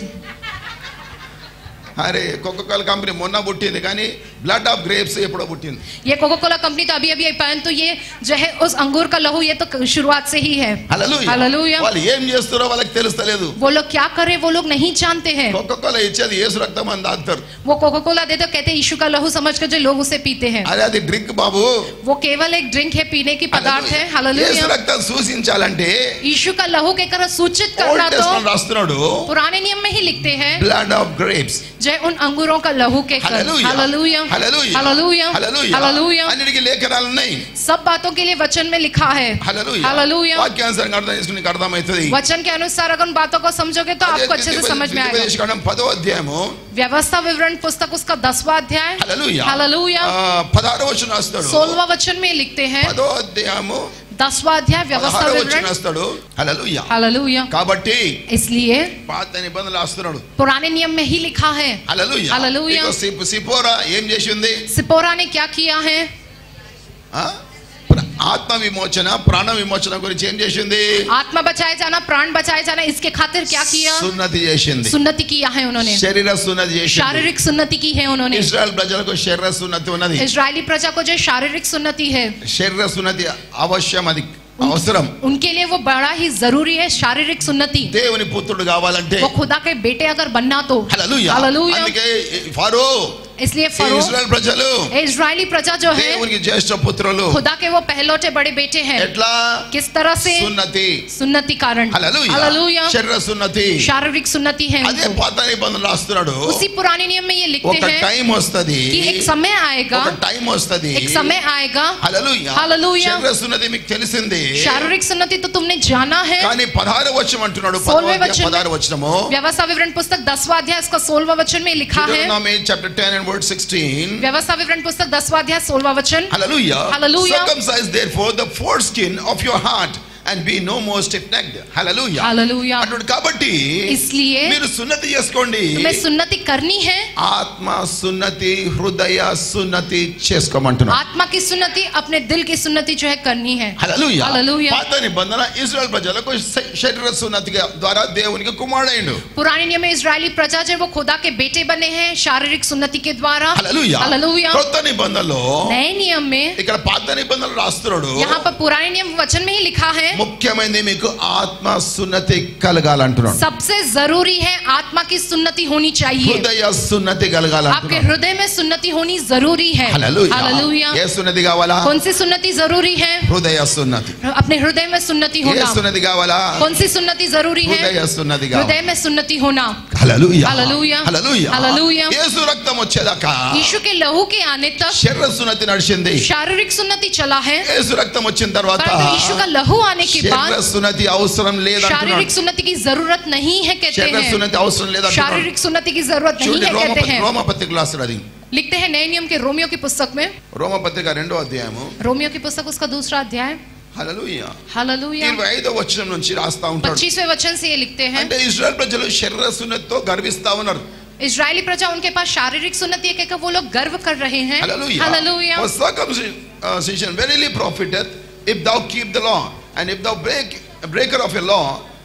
అరే కోకా కోలా కంపెనీ మొన్న పుట్టింది కానీ బ్లడ్ ఆఫ్ గ్రేప్స్ ఎప్పుడో పుట్టింది. ये कोका कोला कंपनी तो अभी अभी आई, परंतु ये जो है उस अंगूर का लहू ये तो शुरुआत से ही है. హల్లెలూయా. हालेलुया. వాళ్ళు ఏం చేస్తారో వాళ్ళకి తెలుస్తలేదు. वो लोग क्या करे वो लोग नहीं जानते हैं. కోకా కోలా ఇచ్చేది యేసు రక్తం అని తాగుతారు. वो कोका कोला देते कहते हैं यीशु का लहू समझकर जो लोग उसे पीते हैं. అరే అది డ్రింక్ బాబు. वो केवल एक ड्रिंक है, पीने की पदार्थ है. हालेलुया. యేసు రక్తం సూచించాలంటే यीशु का लहू के कर सूचित ఓల్డ్ करना तो టెస్టమెంట్ రాస్తున్నాడు पुराने नियम में ही लिखते हैं బ్లడ్ ఆఫ్ గ్రేప్స్. जो है उन अंगूरों का लहू के कर. హల్లెలూయా. हालेलुया. హల్లెలూయా. हालेलुया. హల్లెలూయా. हालेलुया. అన్నిటికీ లేఖనాలు ఉన్నాయి. सब बातों के लिए वचन में लिखा है। హల్లెలూయా हालेलुया। వాక్యానుసారంగా అర్థం చేసుకుని నీకు అర్థమవుతుంది। वचन के अनुसार अगर उन बातों को समझोगे तो आपको अच्छे से समझ में आएगा। ద్వితీయోపదేశకాండం 10వ అధ్యాయము व्यवस्था विवरण पुस्तक उसका 10वां अध्याय హల్లెలూయా हालेलुया 16వ వచనం రాస్తాడు। 16वां वचन में लिखते हैं 10వ అధ్యాయము 10वां अध्याय व्यवस्था 16వ विवरण వచనం రాస్తాడు। Hallelujah hallelujah. కాబట్టి इसलिए పాత నిబంధనలు రాస్తున్నాడు। पुराने नियम में ही लिखा है। హల్లెలూయా हालेलुया। ఇక సిపోరా ఏం చేసింది? सिपोरा ने क्या किया है? ఆత్మ విమోచన ప్రాణ విమోచన గురించి ఏం చేసింది? आत्मा बचाए जाना प्राण बचाए जाना इसके खातिर क्या किया? సున్నతి చేసింది। सुन्नति किया है उन्होंने। శరీర సున్నతి చేసింది। शारीरिक सुन्नति की है उन्होंने। ఇశ్రాయేల్ ప్రజలకు శరీర సున్నతి ఉన్నది। इजरायली प्रजा को जो शारीरिक सुन्नति है శరీర సున్నతి అవశ్యం, అది అవసరం। उनके लिए वो बड़ा ही जरूरी है शारीरिक सुन्नति। దేవుని పుత్రుడు కావాలంటే वो खुदा के बेटे अगर बनना तो హల్లెలూయా हालेलुया। అందుకే ఫరో इसलिए फरो ఇశ్రాయేల్ ప్రజలు इजरायली प्रजा जो है దేవునికి జ్యేష్ఠ పుత్రులు। खुदा के वो पहलौठे बड़े बेटे हैं। ఎట్లా? किस तरह से? సున్నతి। सुन्नति कारण हालेलुया। శరీర సున్నతి शारीरिक सुन्नति है అదే उनको। పాత నిబంధనలు రాస్తున్నాడు। उसी पुराने नियम में ये लिखते ఒక हैं టైం వస్తది, कि एक समय आएगा, ఒక టైం వస్తది, एक समय आएगा హల్లెలూయా हालेलुया। శరీర సున్నతి మీకు తెలిసింది, शारीरिक सुन्नति तो तुमने जाना है। కానీ 16వ వచనం అంటున్నాడు। 16वें वचन 16వ వచనము व्यवस्था विवरण पुस्तक 10वां अध्याय इसका 16वां वचन में लिखा है। Deuteronomy chapter 10 and verse 16 व्यवस्था विवरण पुस्तक 10वां अध्याय 16वां वचन hallelujah Hallelujah. circumcise therefore the foreskin of your heart and be no more stiff-necked hallelujah hallelujah. అంటుడు। కాబట్టి इसलिए మీరు సున్నతి చేసుకోండి। तुम्हें सुन्नति करनी है। ఆత్మ సున్నతి, హృదయ సున్నతి చేసుకోమంటున్నాడు। आत्मा की सुन्नति, अपने दिल की सुन्नति जो है करनी है। హల్లెలూయా हालेलुया। పాత నిబంధన ఇశ్రాయేల్ ప్రజలకు శరీర సున్నతి ద్వారా దేవునికి కుమారుడైండు। पुराने नियम में इजरायली प्रजा जो वो खुदा के बेटे बने हैं शारीरिक सुन्नति के द्वारा హల్లెలూయా हालेलुया। కొత్త నిబంధనలో नए नियम में ఇక్కడ పాత నిబంధనలు రాస్తున్నాడు। यहाँ पर पुराने नियम वचन में ही लिखा है ముఖ్యమైనది మీకు ఆత్మ సున్నతి కలగాలంటున్నాడు। सबसे जरूरी है आत्मा की सुन्नति होनी चाहिए। హృదయ సున్నతి आपके కలగాలంటున్నాడు। हृदय में सुन्नति होनी जरूरी है। Hallelujah hallelujah. ఏ సున్నతి కావాలా? कौन सी सुन्नति जरूरी है? హృదయ సున్నతి। अपने हृदय में सुन्नति ఏ होना। సున్నతి కావాలా? कौन सी सुन्नति जरूरी है? హృదయ సున్నతి కావాలి। हृदय में सुन्नति होना। హల్లెలూయా హల్లెలూయా హల్లెలూయా హల్లెలూయా। యేసు రక్తం వచ్చేదాకా यीशु के लहू के आने तक శరీర సున్నతి నడిచింది। शारीरिक सुन्नति चला है, యేసు రక్తం వచ్చిన తర్వాత परंतु यीशु का लहू आने के శరీర बाद సున్నతి అవసరం లేదంటున్నాడు। शारीरिक सुन्नति की जरूरत नहीं है कहते శరీర हैं। సున్నతి అవసరం లేదంటున్నాడు। शारीरिक सुन्नति की जरूरत नहीं చూడండి है कहते हैं। రోమపత్రిక రాస్తాడు అది। लिखते हैं नए नियम के रोमियो की पुस्तक में, రోమపత్రిక 2వ అధ్యాయము रोमियो की पुस्तक उसका 2रा अध्याय హల్లెలూయా हालेलुया 25వ వచనం నుంచి రాస్తా ఉంటాడు। 25वें वचन से ये लिखते हैं అంటే ఇశ్రాయేల్ ప్రజలు శరీర సున్నతితో గర్విస్తా ఉన్నారు। इजरायली प्रजा उनके पास शारीरिक सुन्नति है कहकर वो लोग गर्व कर रहे हैं। Hallelujah. हालेलुया। For circumcision verily profiteth if thou keep the law, and if thou breaker of a law,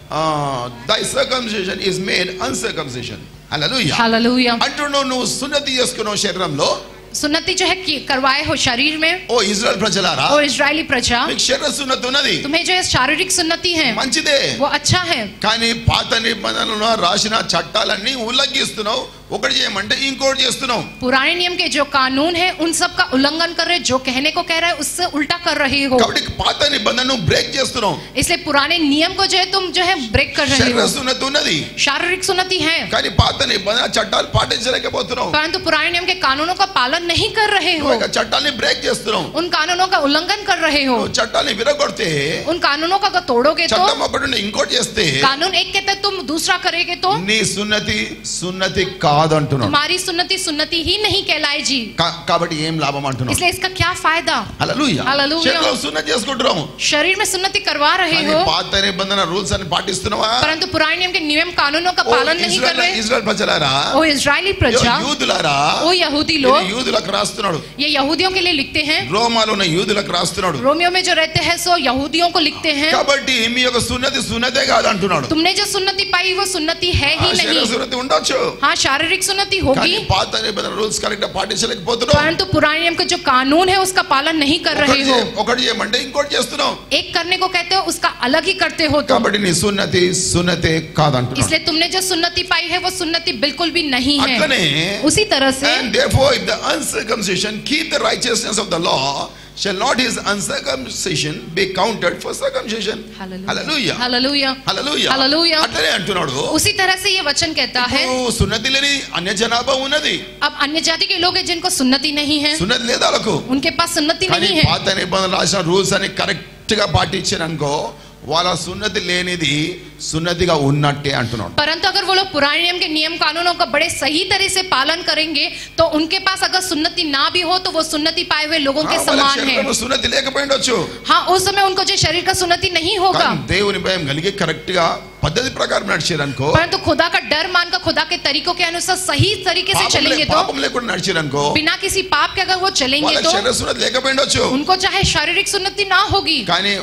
thy circumcision is made uncircumcision. Hallelujah. हालेलुया। అంటున్నావు నువ్వు సున్నతి చేసుకున్నావు శరీరంలో। सुन्नति जो है करवाए हो शरीर में, ఓ ఇజ్రాయెల్ ప్రజలారా और इजरायली प्रजा మీకు శరీర సున్నతి ఉన్నది, तुम्हें जो है शारीरिक सुन्नति है మంచిదే। वो अच्छा है, కానీ పాత నిబంధనలో రాసిన చట్టాలన్నీ ఉల్లంఘిస్తున్నావు। ఒకటి చేయమంటే ఇంకోటి చేస్తున్నావు। पुराने नियम के जो कानून है उन सब का उल्लंघन कर रहे, जो कहने को कह रहा है उससे उल्टा कर रहे हो। కాబట్టి పాత నిబంధనను బ్రేక్ చేస్తున్నావు। इसलिए पुराने नियम को जो है तुम जो है ब्रेक कर रहे శరీర हो। సున్నతి ఉన్నది, शारीरिक सुन्नति है, కానీ పాత నిబంధన చట్టాలు పాటించలేకపోతున్నావు। परंतु पुराने नियम के कानूनों का पालन नहीं कर रहे हो, నువ్వు చట్టాన్ని బ్రేక్ చేస్తున్నావు। उन कानूनों का उल्लंघन कर रहे हो। నువ్వు చట్టాన్ని విరగొడితే उन कानूनों का अगर तोड़ोगे तो, చట్టం ఒకటి ఉండి ఇంకోటి చేస్తే कानून एक कहता है तुम दूसरा करेगे तो నీ సున్నతి కాదు అంటున్నాడు। तुम्हारी सुन्नति सुन्नति ही नहीं कहलाए जी। కాబట్టి ఏం లాభం అంటున్నాడు। इसलिए इसका क्या फायदा? హల్లెలూయా హల్లెలూయా। శరీరంలో సున్నతి చేసుకుంటున్నాము, शरीर में सुन्नति करवा रहे కానీ हो, పాత నిబంధన రూల్స్ అని పాటిస్తున్నావా? परंतु पुराने नियम के नियम कानूनों का ఓ पालन नहीं कर रहे। ఇజ్రాయెల్ ప్రజలారా, ओ इजरायली प्रजा, యూదులారా, ओ यहूदी ఇది लोग, యూదులకు రాస్తున్నాడు। ये यहूदियों के लिए लिखते हैं। రోమాలో ఉన్న యూదులకు రాస్తున్నాడు। रोमियो में जो रहते हैं सो यहूदियों को लिखते हैं। కాబట్టి మీ యొక్క సున్నతే కాదు అంటున్నాడు। तुमने जो सुन्नति पाई वो सुन्नति है ही శరీర नहीं। సున్నతి ఉండొచ్చు, हाँ शारीरिक सुन्नति కానీ होगी, పాత నిబంధన రూల్స్ కరెక్ట్ పాటించలేకపోతున్నావు। परंतु पुराने नियम का जो कानून है उसका पालन नहीं कर रहे हो। ఒకటి చేయమంటే ఇంకోటి చేస్తున్నావు। एक करने को कहते हो उसका अलग ही करते हो तुम। కాబట్టి నీ సున్నతే కాదంటున్నాడు। इसलिए तुमने जो सुन्नति पाई है वो सुन्नति बिल्कुल भी नहीं అట్లనే है। उसी तरह से and therefore if the uncircumcision keep the righteousness of the law, shall not his uncircumcision be counted for circumcision. Hallelujah. Hallelujah. Hallelujah. Hallelujah. అట్లనే అంటున్నాడు. उसी तरह से ये वचन कहता है సున్నతి లేని అన్య జనాభా ఉన్నది. अब अन्य जाति के लोग हैं जिनको सुन्नति नहीं है, సున్నతి లేదా వాళ్ళకు. उनके पास सुन्नति కానీ नहीं है, పాత నిబంధనలు రాసిన రూల్స్ అని కరెక్ట్ గా పాటించారనుకో వాళ్ళ సున్నతి లేనిది సున్నతిగా ఉన్నట్టే అంటున్నాడు. परंतु अगर वो लोग पुराने नियम के नियम कानूनों का बड़े सही तरह से पालन करेंगे तो उनके पास अगर सुन्नति ना भी हो तो वो सुन्नति पाए हुए लोगों के समान है. సున్నతి లేకపోయిండొచ్చు. हाँ, उस समय उनको जो शरीर का सुन्नति नहीं होगा, దేవుని భయం కలిగి కరెక్ట్ గా పద్ధతి ప్రకారం నడిచారనుకో, परंतु खुदा का डर मानकर खुदा के तरीकों के अनुसार सही तरीके से चलेंगे तो, పాపం లేకుండా నడిచారనుకో, बिना किसी पाप के अगर वो चलेंगे వాళ్ళ तो శరీర సున్నతి లేకపోయిండొచ్చు. उनको चाहे शारीरिक सुन्नति ना होगी, కానీ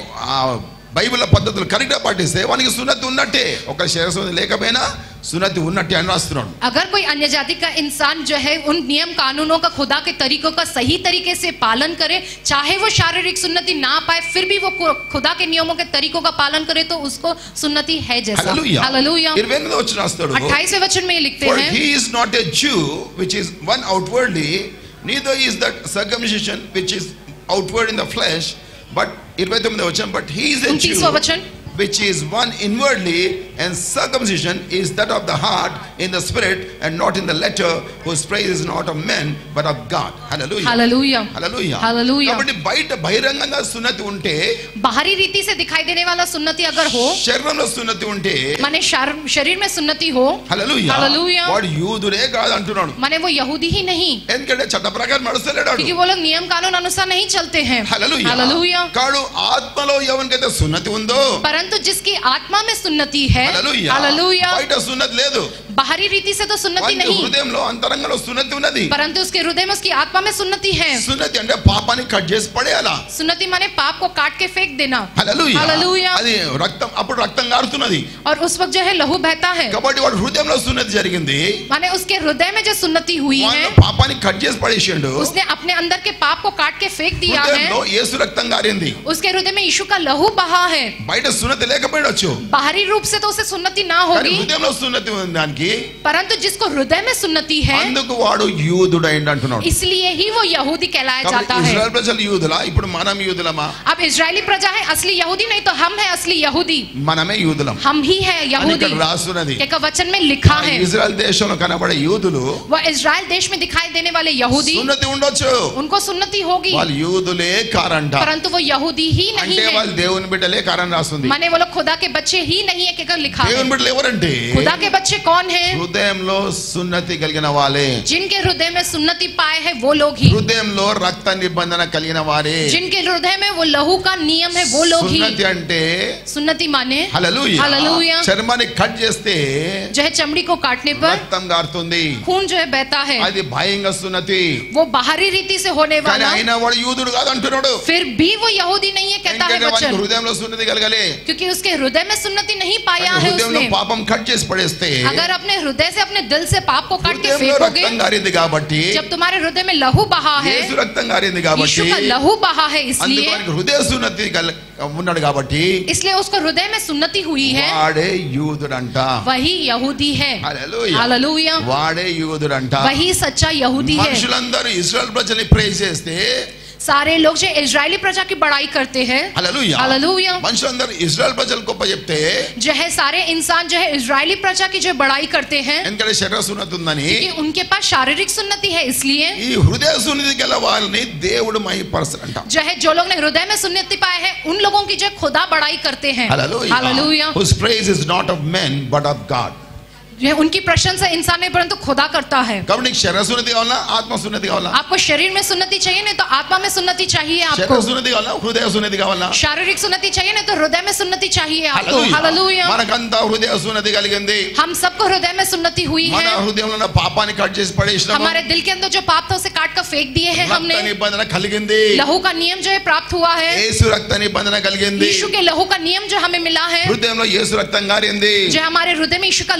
బైబిల్ పద్ధతులు కరెక్ట్ గా పాటిస్తే వానికి సున్నతి ఉన్నట్టే. ఒక శరీర సున్నతి లేకపోయినా సున్నతి ఉన్నట్టే అని రాస్తున్నాడు. अगर कोई अन्य जाति का इंसान जो है उन नियम कानूनों का खुदा के तरीकों का सही तरीके से पालन करे, चाहे वो शारीरिक सुन्नति ना पाए फिर भी वो खुदा के नियमों के तरीकों का पालन करे तो उसको सुन्नति है जैसा. हालेलुया. 28వ वचन రాస్తాడు. 28वें वचन में ये लिखते For हैं, he is not a Jew which is one outwardly, neither is that circumcision which is outward in the flesh, but 29వ వచనం, but he is a Jew 29वां वचन, which is one inwardly, and circumcision is that of the heart in the spirit and not in the letter, whose praise is not of men but of God. Hallelujah. हालेलुया. Hallelujah. Hallelujah. కాబట్టి బయట బహిరంగంగా సున్నతి ఉంటే, बाहरी रीति से दिखाई देने वाला सुन्नति अगर हो, శరీరంలో సున్నతి ఉంటే, माने शरीर में सुन्नति हो, హల్లెలూయా, Hallelujah. వాడు యూదుడే కాదు అంటున్నాడు. माने वो यहूदी ही नहीं, ఎందుకంటే చట్ట ప్రకారం నడుస్తలేడు. क्योंकि वो लोग नियम कानून अनुसार नहीं चलते हैं. హల్లెలూయా. हालेलुया. కాడు ఆత్మలో ఎవరికైతే సున్నతి ఉందో, परंतु जिसकी आत्मा में सुन्नति है, హల్లెలూయా, हालेलुया, బయట సున్నతి లేదు. बाहरी रीति से तो सुन्नति వాని नहीं, హృదయంలో అంతరంగంలో సున్నతి ఉన్నది. परंतु उसके हृदय में उसकी आत्मा में सुन्नति है. సున్నతి అంటే పాపాన్ని కట్ చేసి పడేయాలా. सुन्नति माने पाप को काट के फेंक देना. హల్లెలూయా. हालेलुया. అది రక్తం, అప్పుడు రక్తం కారుతున్నది. और उस वक्त जो है लहू बहता है, కాబట్టి వాడు హృదయంలో సున్నతి జరిగింది. माने उसके हृदय में जो सुन्नति हुई है, వాడు పాపాన్ని కట్ చేసి పడేసిండు. उसने अपने अंदर के पाप को काट के फेंक दिया है. హృదయంలో యేసు రక్తం కారింది. उसके हृदय में यीशु का लहू बहा है. బయట సున్నతి లేకపోయిండొచ్చు, बाहरी रूप से तो उसे सुन्नति ना కానీ होगी, హృదయంలో సున్నతి ఉంది దానికి. परंतु जिसको हृदय में सुन्नति है అందుకు వాడు యూదుడైండు అంటున్నాడు. इसलिए ही वो यहूदी कहलाया जाता है. ఇశ్రాయేల్ ప్రజలు యూదులా? ఇప్పుడు మనం యూదులమా? अब इजरायली प्रजा है असली यहूदी, नहीं तो हम है असली यहूदी, మనమే యూదులం हम ही है అని यहूदी. ఇక్కడ రాస్తున్నది. एक वचन में लिखा है, ఇజ్రాయెల్ దేశంలో కనబడే యూదులు वो इजराइल देश में दिखाई देने वाले यहूदी, సున్నతి ఉండొచ్చు, उनको सुन्नति होगी, వాళ్ళు యూదులే కారంట. परंतु वो यहूदी ही नहीं అంటే है. వాళ్ళు దేవుని బిడ్డలే కారని రాస్తుంది. माने वो लोग खुदा के बच्चे ही नहीं है, क्या लिखा है. దేవుని బిడ్డలు ఎవరంటే खुदा के बच्चे कौन है? హృదయంలో సున్నతి కలిగిన వాళ్ళే, जिनके हृदय में सुन्नति पाए हैं वो लोग ही, హృదయంలో రక్త నిబంధన కలిగిన వారే. जिनके हृदय में वो लहू का नियम है वो लोग ही. సున్నతి అంటే सुन्नति माने హల్లెలూయా, हालेलुया, చర్మాన్ని కట్ చేస్తే जो है चमड़ी को काटने पर రక్తం గారుతుంది. खून जो है बहता है, అది భయంగా సున్నతి. वो बाहरी रीति से होने కానీ वाला, అయినా వాడు యూదుడు కాదు అంటున్నాడు. फिर भी वो यहूदी नहीं है कहता है ఎందుకంటే వాడికి वचन, హృదయంలో సున్నతి కలగలే. क्योंकि उसके हृदय में सुन्नति नहीं पाया है హృదయంలో उसने. పాపం కట్ చేసి పడేస్తే अगर अपने हृदय से अपने दिल से पाप को काट के హృదయంలో फेंकोगे, రక్తం గారింది కాబట్టి, जब तुम्हारे हृदय में लहू बहा है, యేసు రక్తం గారింది కాబట్టి, यीशु का लहू बहा है, అందుకు इसलिए వానికి హృదయ సున్నతి ఉన్నాడు కాబట్టి इसलिए उसको हृदय में सुन्नति हुई है, వాడే యూదుడంట. वही यहूदी है. హల్లెలూయా. हालेलुया. వాడే యూదుడంట. वही सच्चा यहूदी है. మనుషులందరూ ఇశ్రాయేల్ ప్రజల్ని ప్రేజ్ చేస్తే, सारे लोग जो इजरायली प्रजा की बड़ाई करते हैं, హల్లెలూయా, हालेलुया, మనుషులందరూ ఇశ్రాయేల్ ప్రజలు గొప్ప చెప్తే, जो है सारे इंसान जो है इजरायली प्रजा की जो बड़ाई करते हैं, ఎందుకంటే శరీర సున్నతి ఉందని, कि उनके पास शारीरिक सुन्नति है, इसलिए ఈ హృదయ సున్నతి గల వాళ్ళని దేవుడు మహిమపరచడంట. जो है जो लोग ने हृदय में सुन्नति पाए हैं उन लोगों की जो खुदा बड़ाई करते हैं. హల్లెలూయా. हालेलुया. Whose praise is not of men but of God. जो है उनकी प्रशंसा इंसान नहीं परंतु खुदा करता है. కాబట్టి నీకు శరీర సున్నతి కావాలా, ఆత్మ సున్నతి కావాలా? आपको शरीर में सुन्नति चाहिए, नहीं तो आत्मा में सुन्नति चाहिए आपको. శరీర సున్నతి కావాలా, హృదయ సున్నతి కావాలా? शारीरिक सुन्नति चाहिए, नहीं तो हृदय में सुन्नति चाहिए आपको. हालेलुया. మనకంతా హృదయ సున్నతి కలిగింది. हम सबको हृदय में सुन्नति हुई మన है. హృదయంలో ఉన్న పాపాన్ని కట్ చేసి పడేసినాము. हमारे दिल के अंदर जो पाप था उसे काट कर फेंक दिए हैं రక్త हमने. నిబంధన కలిగింది. लहू का नियम जो है प्राप्त हुआ है. యేసు రక్త నిబంధన కలిగింది. यीशु के लहू का नियम जो हमें मिला है, హృదయంలో యేసు రక్తం గారింది. जो हमारे हृदय में यीशु का लहू बहा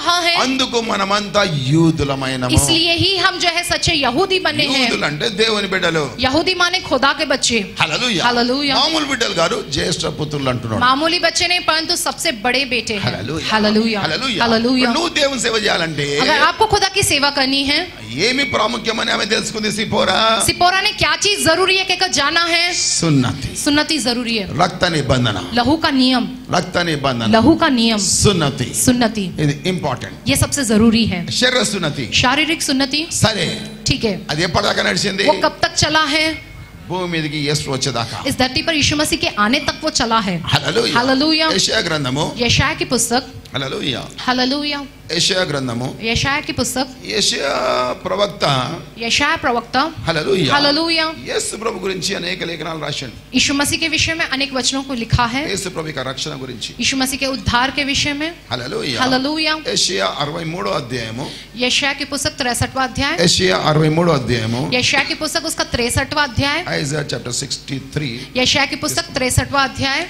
रहा है, అందుకు మనమంతా యూదులమైనము. इसलिए ही हम जो है सच्चे यहूदी बने हैं. యూదులు అంటే దేవుని బిడ్డలు. यहूदी माने खुदा के बच्चे. హల్లెలూయా. हालेलुया. మామూలు బిడ్డలు గారు జ్యేష్ఠ పుత్రులు అంటున్నాడు. मामूली बच्चे नहीं परंतु सबसे बड़े बेटे हैं. హల్లెలూయా. हालेलुया. హల్లెలూయా. हालेलुया. నువ్వు దేవుని సేవ చేయాలంటే अगर आपको खुदा की सेवा करनी है, ఏమి ప్రాముఖ్యమని ఆమె తెలుసుకుంది సిపోరా. सिपोरा ने क्या चीज जरूरी है कहकर जाना है? సున్నతి. सुन्नति जरूरी है. రక్త నిబంధన. लहू का नियम. రక్త నిబంధన. लहू का नियम. సున్నతి. सुन्नति ఇది ఇంపార్టెంట్. ये सबसे जरूरी है. శరీర సున్నతి. शारीरिक सुन्नति సరే ठीक है, అది ఎప్పటిదాకా నడిచింది? वो कब तक चला है? భూమి మీదకి యేసు వచ్చేదాకా. इस धरती पर यीशु मसीह के आने तक वो चला है. హల్లెలూయా. हालेलुया. యెషయా గ్రంథము. यशाया की पुस्तक. హల్లెలూయా. हालेलुया. యెషయా గ్రంథము. यशाया की पुस्तक. యెషయా ప్రవక్త यशाया प्रवक्ता. Hallelujah hallelujah. యేసు ప్రభు గురించి అనేక లేఖనాలు రాశాడు. यीशु मसीह के विषय में अनेक वचनों को लिखा है. యేసు ప్రభు యొక్క రక్షణ గురించి. यीशु मसीह के उद्धार के विषय में. హల్లెలూయా. हालेलुया. యెషయా 63వ అధ్యాయము. यशाया की पुस्तक 63वां अध्याय. యెషయా 63వ అధ్యాయము. यशाया की पुस्तक उसका 63वां अध्याय. Isaiah chapter 63. यशाया की पुस्तक 63वां अध्याय.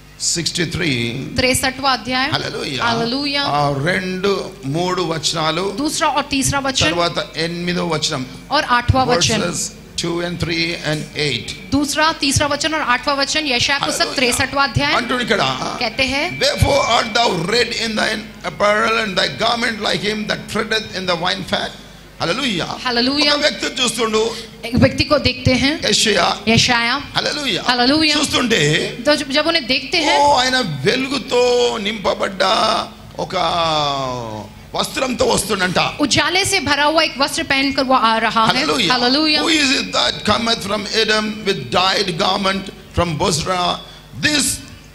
63. 63वां अध्याय. హల్లెలూయా. हालेलुया. ఆ 2-3 వచనాలు दूसरा और तीसरा वचन తర్వాత 8వ వచనం. और 8वां वचन. Verses 2 and 3 and 8. दूसरा तीसरा वचन और 8वां वचन यशाया पुस्तक 63वां अध्याय అంటున్నాడు ఇక్కడ. कहते हैं, Therefore art thou red in thine apparel and thy garment like him that treadeth in the wine fat. హల్లెలూయా. हालेलुया. ఒక వ్యక్తి చూస్తుండు एक व्यक्ति को देखते हैं యెషయా. यशाया. హల్లెలూయా. हालेलुया. చూస్తుంటే तो जब उन्हें देखते हैं ఓ ఆయన వెలుగుతో నింపబడ్డ ఒక వస్త్రంతో వస్తుండంట. उजाले से भरा हुआ एक वस्त्र पहनकर वो आ रहा है. Hallelujah. हालेलुया. Who is it that cometh from Edom with dyed garment from Bozrah? This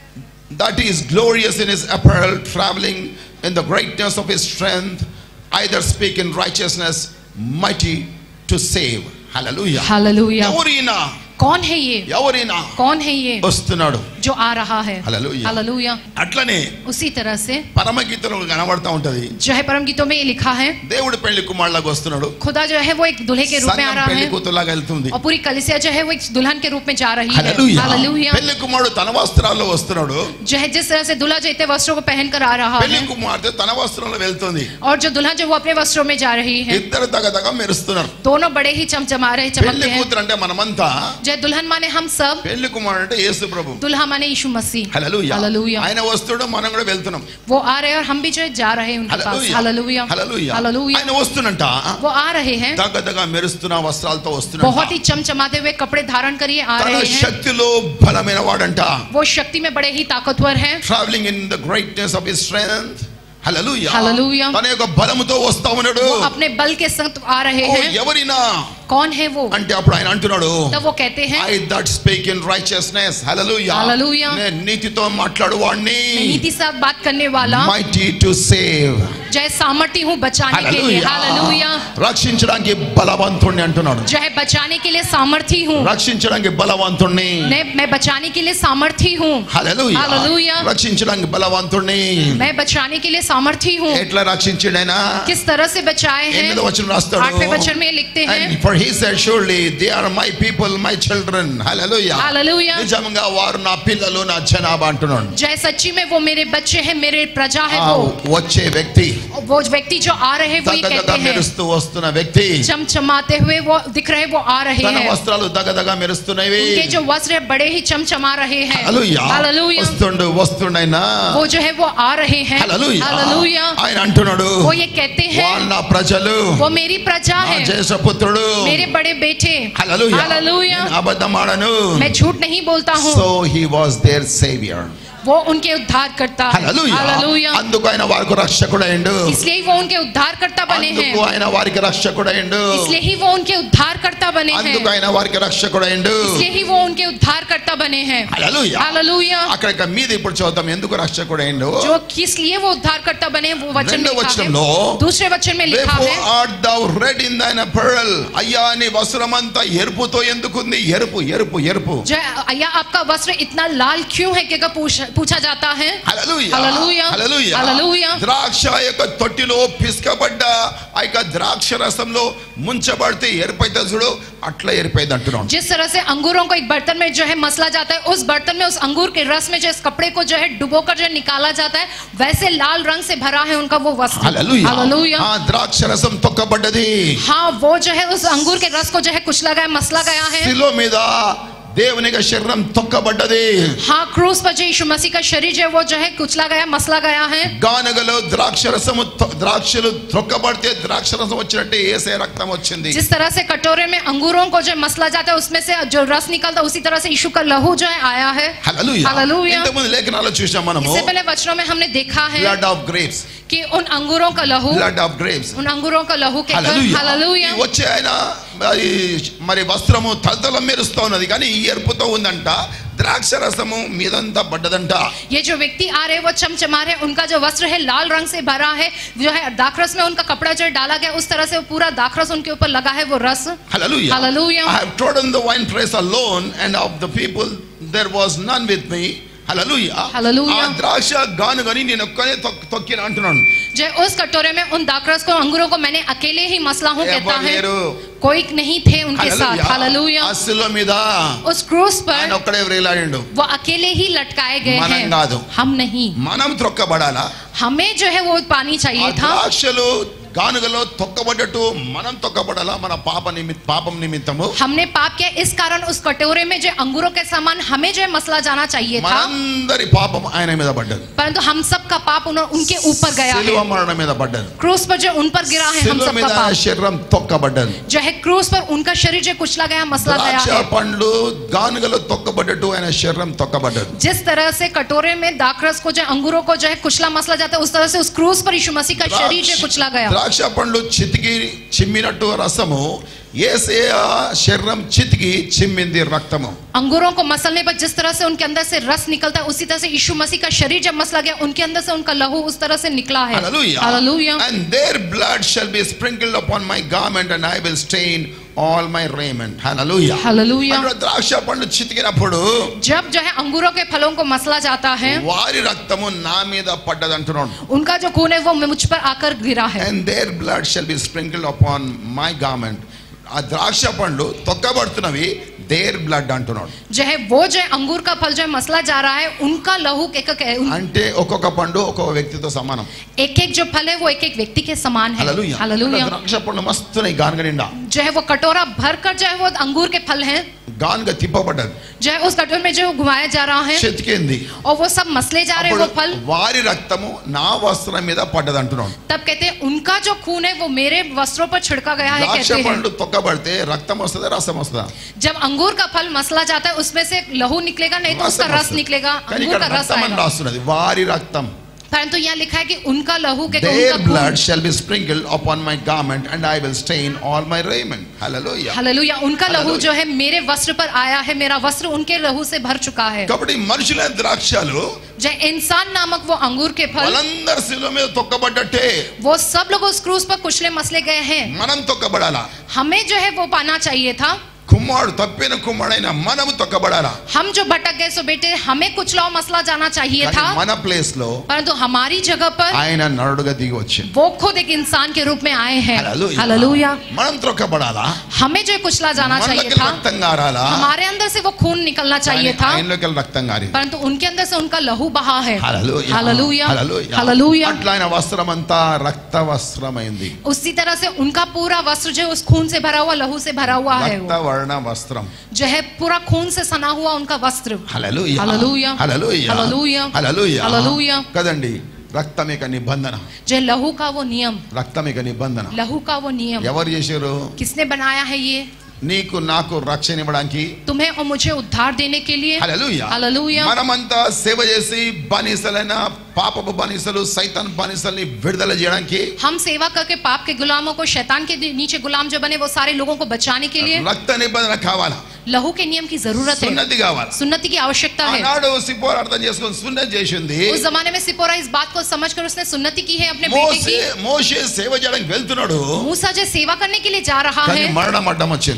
that is glorious in his apparel, traveling in the greatness of his strength, either speak in righteousness, mighty to save. Hallelujah. हालेलुया. ఎవరైనా कौन है ये? ఎవరైనా कौन है ये వస్తున్నాడు. जो आ रहा है? Hallelujah. हालेलुया. అట్లనే उसी तरह से పరమగీతలో కనబడతా ఉంటది. जो है परम गीतों में ये लिखा है, దేవుడు పెళ్లి కుమారులాగా వస్తున్నాడు. खुदा जो है वो एक दूल्हे के रूप में आ సంఘం रहा పెళ్లి है కూతురులాగా వెళ్తుంది. और पूरी कलीसिया जो है वो एक दुल्हन के रूप में जा रही है. హల్లెలూయా. हालेलुया. పెళ్లి కుమారుడు తన వస్త్రాల్లో వస్తున్నాడు. जो है जिस तरह से दूल्हा जो इतने वस्त्रों को पहन कर आ रहा పెళ్లి है కుమార్తె తన వస్త్రంలో వెళ్తుంది. और जो दुल्हन जो वो अपने वस्त्रों में जा रही है, ఇద్దరు తగదగ మెరుస్తున్నారు. दोनों बड़े ही चमचमा रहे, పెళ్లి चमकते हैं. కూతురు అంటే మనమంతా, जो दुल्हन माने हम सब, పెళ్లి కుమారుడు అంటే యేసు ప్రభు. दुल्हा माने यीशु मसीह. హల్లెలూయా. हालेलुया. ఆయన వస్తుడు, మనం కూడా వెళ్తున్నాం. वो आ रहे हैं और हम भी जो है जा रहे हैं उनके पास. हालेलुया. హల్లెలూయా. हालेलुया. ఆయన వస్తున్నంట वो आ रहे हैं తగదగ మెరుస్తున్న వస్త్రాలతో వస్తున్నంట. बहुत ही चमचमाते हुए कपड़े धारण करिए आ తన रहे हैं. శక్తిలో బలమైన వాడంట. वो शक्ति में बड़े ही ताकतवर हैं. Travelling in the greatness of his strength. హల్లెలూయా. हालेलुया. తన యొక్క బలముతో వస్తా ఉన్నాడు. वो अपने बल के संग आ रहे ఓ हैं. ఎవరినా कौन है वो? అంటే అప్పుడు ఆయన అంటున్నాడు, तब वो कहते हैं, I that speak in righteousness. Hallelujah. Hallelujah. నేను నీతితో మాట్లాడువాడిని. मैं नीति से बात करने वाला, Mighty to save. जय सामर्थी हूँ बचाने के लिए. हालेलुया. రక్షించడానికి బలవంతుణ్ణి అంటున్నాడు. जो है बचाने के लिए सामर्थी हूँ. రక్షించడానికి బలవంతుణ్ణి. मैं बचाने के लिए सामर्थी हूँ. హల్లెలూయా. Hallelujah. రక్షించడానికి బలవంతుణ్ణి. मैं बचाने के लिए सामर्थी हूँ. ఎట్లా రక్షించాడైనా किस तरह से बचाए हैं? 8వ వచనం రాస్తాడు. 8वें वचन में लिखते हैं, And for he said, surely they are my people, my children. Hallelujah. हालेलुया. నిజంగా వారు నా పిల్లలు, నా జనాభా అంటున్నాడు. जय सच्ची में वो मेरे बच्चे हैं, मेरे प्रजा है. ఆ వచ్చే వ్యక్తి, वो व्यक्ति जो आ रहे हैं वो ये దగదగ कहते हैं, మెరుస్తూ వస్తున్న వ్యక్తి, चमचमाते हुए वो दिख रहे, वो आ रहे తన हैं. వస్త్రాలు దగదగ మెరుస్తున్నవి. उनके जो वस्त्र है बड़े ही चमचमा रहे हैं. హల్లెలూయా. हालेलुया. వస్తుండైనా वो जो है वो आ रहे हैं. హల్లెలూయా. हालेलुया. ఆయన అంటున్నాడు, वो ये कहते हैं, వాళ్ళ నా ప్రజలు, वो मेरी प्रजा నా है, జ్యేష్ఠపుత్రుడు. मेरे బड़े बेटे. హల్లెలూయా. हालेलुया. నేను అబద్ధం ఆడను. मैं झूठ नहीं बोलता हूँ. So he was their savior. वो उनके उद्धार करता है. హల్లెలూయా. हालेलुया. అందుకు ఆయన వారికి రక్షకుడైండు. इसलिए ही वो उनके उद्धार करता बने हैं. అందుకు ఆయన వారికి రక్షకుడైండు. इसलिए ही वो उनके उद्धार करता बने हैं. అందుకు ఆయన వారికి రక్షకుడైండు. इसलिए ही वो उनके उद्धार करता बने हैं. హల్లెలూయా. हालेलुया. అక్కడ మీద ఇప్పుడు చూద్దాం ఎందుకు రక్షకుడైండు. जो किस लिए वो उद्धार करता बने वो वचन में రెండవ लिखा వచనంలో, है. दूसरे वचन में लिखा Therefore है, art thou red in thine apparel. అయ్యా నీ వస్త్రమంతా ఎరుపుతో ఎందుకుంది? ఎరుపు ఎరుపు ఎరుపు. जो या आपका वस्त्र इतना लाल क्यों है? क्या पूछ पूछा जाता है। హల్లెలూయా హల్లెలూయా హల్లెలూయా హల్లెలూయా ద్రాక్ష యొక్క తొట్టిలో పిసకబడ్డ ఆ యొక్క ద్రాక్ష రసంలో ముంచబడితే ఎరిపోయితే చూడు అట్లా ఎరిపోయింది అంటున్నాడు. जिस तरह से अंगूरों को एक बर्तन में जो है मसला जाता है, उस बर्तन में उस अंगूर के रस में जो इस कपड़े को जो है डुबोकर जो निकाला जाता है, वैसे लाल रंग से भरा है उनका वो वस्त्र। హల్లెలూయా हालेलुया। ఆ ద్రాక్ష రసం తొక్కబడ్డది. हाँ, वो जो है उस अंगूर के रस को जो है कुचला गया, मसला गया है। శిలువ మీద దేవుని యొక్క శరీరం తొక్కబడ్డది. हाँ, क्रूस पर जो यीशु मसीह का शरीर जो है वो जो है कुचला गया, मसला गया है। గానగలో ద్రాక్ష రసము ద్రాక్షలు తొక్కబడితే ద్రాక్ష రసం వచ్చినట్టే యేసయ్య రక్తం వచ్చింది. जिस तरह से कटोरे में अंगूरों को जो मसला जाता है, उसमें से जो रस निकलता है, उसी तरह से यीशु का लहू जो है आया है। హల్లెలూయా हालेलुया। ఇంతకుముందు లేఖనాల్లో చూసాం మనము इससे पहले वचनों में हमने देखा है బ్లడ్ ఆఫ్ గ్రేప్స్ कि उन अंगूरों का लहू, బ్లడ్ ఆఫ్ గ్రేప్స్ उन अंगूरों का लहू के हालेलुया వచ్చే ఆయన మరి వస్త్రము తలతల మెరుస్తూ ఉన్నది కానీ ఈ ఎరుపుతో ఉందంట ద్రాక్ష రసము మీదంతా పడ్డదంట. ये जो व्यक्ति आ रहे वो चमचमा रहे, उनका जो वस्त्र है लाल रंग से भरा है, जो है दाखरस में उनका कपड़ा जो डाला गया उस तरह से पूरा दाखरस उनके ऊपर लगा है वो रस। Hallelujah. Hallelujah. I have trodden the wine press alone and of the people there was none with me. Hallelujah. Hallelujah. ఆ ద్రాక్ష గానుగని నేను ఒక్కనే తొక్కిన అంటున్నాను. जो उस कटोरे में उन दाखरस को अंगूरों को मैंने अकेले ही मसला हूं कहता है, कोई नहीं थे उनके साथ। हालेलुया। ఆ శిలువ మీద उस क्रूस पर ఆయన ఒక్కడే వేలాడిండు. वो अकेले ही लटकाए गए మనం हैं, కాదు. हम नहीं। మనం త్రొక్కబడాలా. हमें जो है वो पानी ఆ चाहिए था। ద్రాక్షలు గానుగలో తొక్కబడ్డట్టు మనం తొక్కబడాలా మన పాపం నిమిత్తము. हमने पाप किया, इस कारण उस कटोरे में जो अंगूरों के समान हमें जो है मसला जाना चाहिए था, మనందరి పాపం ఆయన మీద పడ్డది. परंतु हम सब का पाप उनके ऊपर गया है। శిలువ మరణం మీద పడ్డది. क्रूस पर जो उन पर गिरा है हम శిలువ सब మీద का पाप శరీరం తొక్కబడ్డది. जो है क्रूस पर उनका शरीर जो कुचला गया, मसला गया ద్రాక్ష है। పండ్లు గానుగలో తొక్కబడ్డట్టు ఆయన శరీరం తొక్కబడ్డది. जिस तरह से कटोरे में दाखरस को जो अंगूरों को जो है कुचला मसला जाता है, उस तरह से उस क्रूस पर यीशु मसीह का शरीर जो कुचला गया। ద్రాక్ష పండ్లు చితికి చిమ్మినట్టు రసము యేసయ్య శరీరం చితికి చిమ్మింది రక్తము. अंगूरों को मसलने पर जिस तरह से उनके अंदर से रस निकलता है, उसी तरह से यीशु मसीह का शरीर जब मसला गया, उनके अंदर से उनका लहू उस तरह से निकला है। Hallelujah. हालेलुया। And their blood shall be sprinkled upon my garment and I will stain all my raiment. Hallelujah. हालेलुया। అంటే ద్రాక్ష పండ్లు చితికినప్పుడు जब जो है अंगूरों के फलों को मसला जाता है, వారి రక్తము నా మీద పడ్డది అంటున్నాడు. उनका जो खून है वो मुझ पर आकर गिरा है। And their blood shall be sprinkled upon my garment. ఆ ద్రాక్ష పండ్లు తొక్కబడుతున్నవి దేర్ బ్లడ్ అంటున్నాడు. जो है वो जो है अंगूर का फल जो है मसला जा रहा है, उनका लहू అంటే ఒక్కొక్క పండు ఒక్కొక్క వ్యక్తితో సమానం. एक एक जो फल है वो एक एक व्यक्ति के समान है। हालेलुया। ద్రాక్ష పండ్లు మస్తున్నాయి గానుగ నిండా. जो है वो कटोरा भरकर जो है वो अंगूर के फल हैं, గానుగ తిప్పబడ్డది. जो है उस कटोरे में जो घुमाया जा रहा है చితికింది. और वो सब मसले जा रहे हैं वो फल। వారి రక్తము నా వస్త్రం మీద పడ్డది అంటున్నాడు. तब कहते हैं उनका जो खून है वो मेरे वस्त्रों पर छिड़का गया है ద్రాక్ష कहते हैं। పండ్లు తొక్కబడితే రక్తం వస్తుందా రసం వస్తుందా? जब अंगूर का फल मसला जाता है उसमें से लहू निकलेगा, नहीं तो उसका रस निकलेगा, కానీ अंगूर ఇక్కడ का रस రక్తం అని आएगा। రాస్తున్నది వారి రక్తం. परंतु यहाँ लिखा है कि उनका लहू के Their उनका blood खून। shall be sprinkled upon my garment and I will stain all my raiment. Hallelujah. हालेलुया। उनका लहू Hallelujah. जो है मेरे वस्त्र पर आया है, मेरा वस्त्र उनके लहू से भर चुका है। కాబట్టి మనుషుల ద్రాక్షలు जो इंसान नामक वो अंगूर के फल, వాళ్ళందరి శిలువ మీద తొక్కబడ్డట్టే वो सब लोग उस क्रूस पर कुचले मसले गए हैं। మనం తొక్కబడాలా. हमें जो है वो पाना चाहिए था। కుమారుడు తప్పిన కుమారుడైన మనము తొక్కబడాలా. हम जो भटक गए सो बेटे, हमें कुचलाओ मसला जाना चाहिए కానీ था, మన ప్లేస్ లో परंतु हमारी जगह पर ఆయన నరుడుగా దిగి వచ్చింది. वो खुद एक इंसान के रूप में आए हैं। Hallelujah. हालेलुया। మనం తొక్కబడాలా. हमें जो कुचला जाना चाहिए మనలోకి था, రక్తం గారాలా. हमारे अंदर से वो खून निकलना चाहिए था, ఆయనలోకి రక్తం గారింది. परंतु उनके अंदर से उनका लहू बहा है। హల్లెలూయా. हालेलुया। హల్లెలూయా. हालेलुया। అట్లా ఆయన వస్త్రం అంతా రక్త వస్త్రమైంది. उसी तरह से उनका पूरा वस्त्र जो है उस खून से भरा हुआ, लहू से भरा हुआ है, రక్త వర్ణ వస్త్రం. जो है पूरा खून से सना हुआ उनका वस्त्र। హల్లెలూయా. हालेलुया। హల్లెలూయా. हालेलुया। హల్లెలూయా. हालेलुया। కదండి రక్తం యొక్క నిబంధన. जो लहू का वो नियम, రక్తం యొక్క నిబంధన लहू का वो नियम ఎవరు చేశారు? किसने बनाया है? ये నీకు నాకు రక్షణ ఇవ్వడానికి. तुम्हें और मुझे उद्धार देने के लिए। హల్లెలూయా. हालेलुया। మనమంతా సేవ చేసి బానిసలైన పాపపు బానిసలు సైతాన్ బానిసల్ని విడుదల చేయడానికి हम सेवा करके पाप के गुलामों को, शैतान के नीचे गुलाम जो बने वो सारे लोगों को बचाने के लिए రక్త నిబంధన కావాలా. लहू के नियम की जरूरत है, సున్నతి కావాలా. सुन्नति की आवश्यकता है। ఆనాడు సిపోర అర్థం చేసుకొని సున్నతి చేసింది. उस जमाने में सिपोरा इस बात को समझकर उसने सुन्नति की है अपने बेटे की। మోషే సేవ చేయడానికి వెళ్తున్నాడు मूसा जो सेवा करने के लिए जा रहा కానీ है, మరణం అడ్డం వచ్చింది.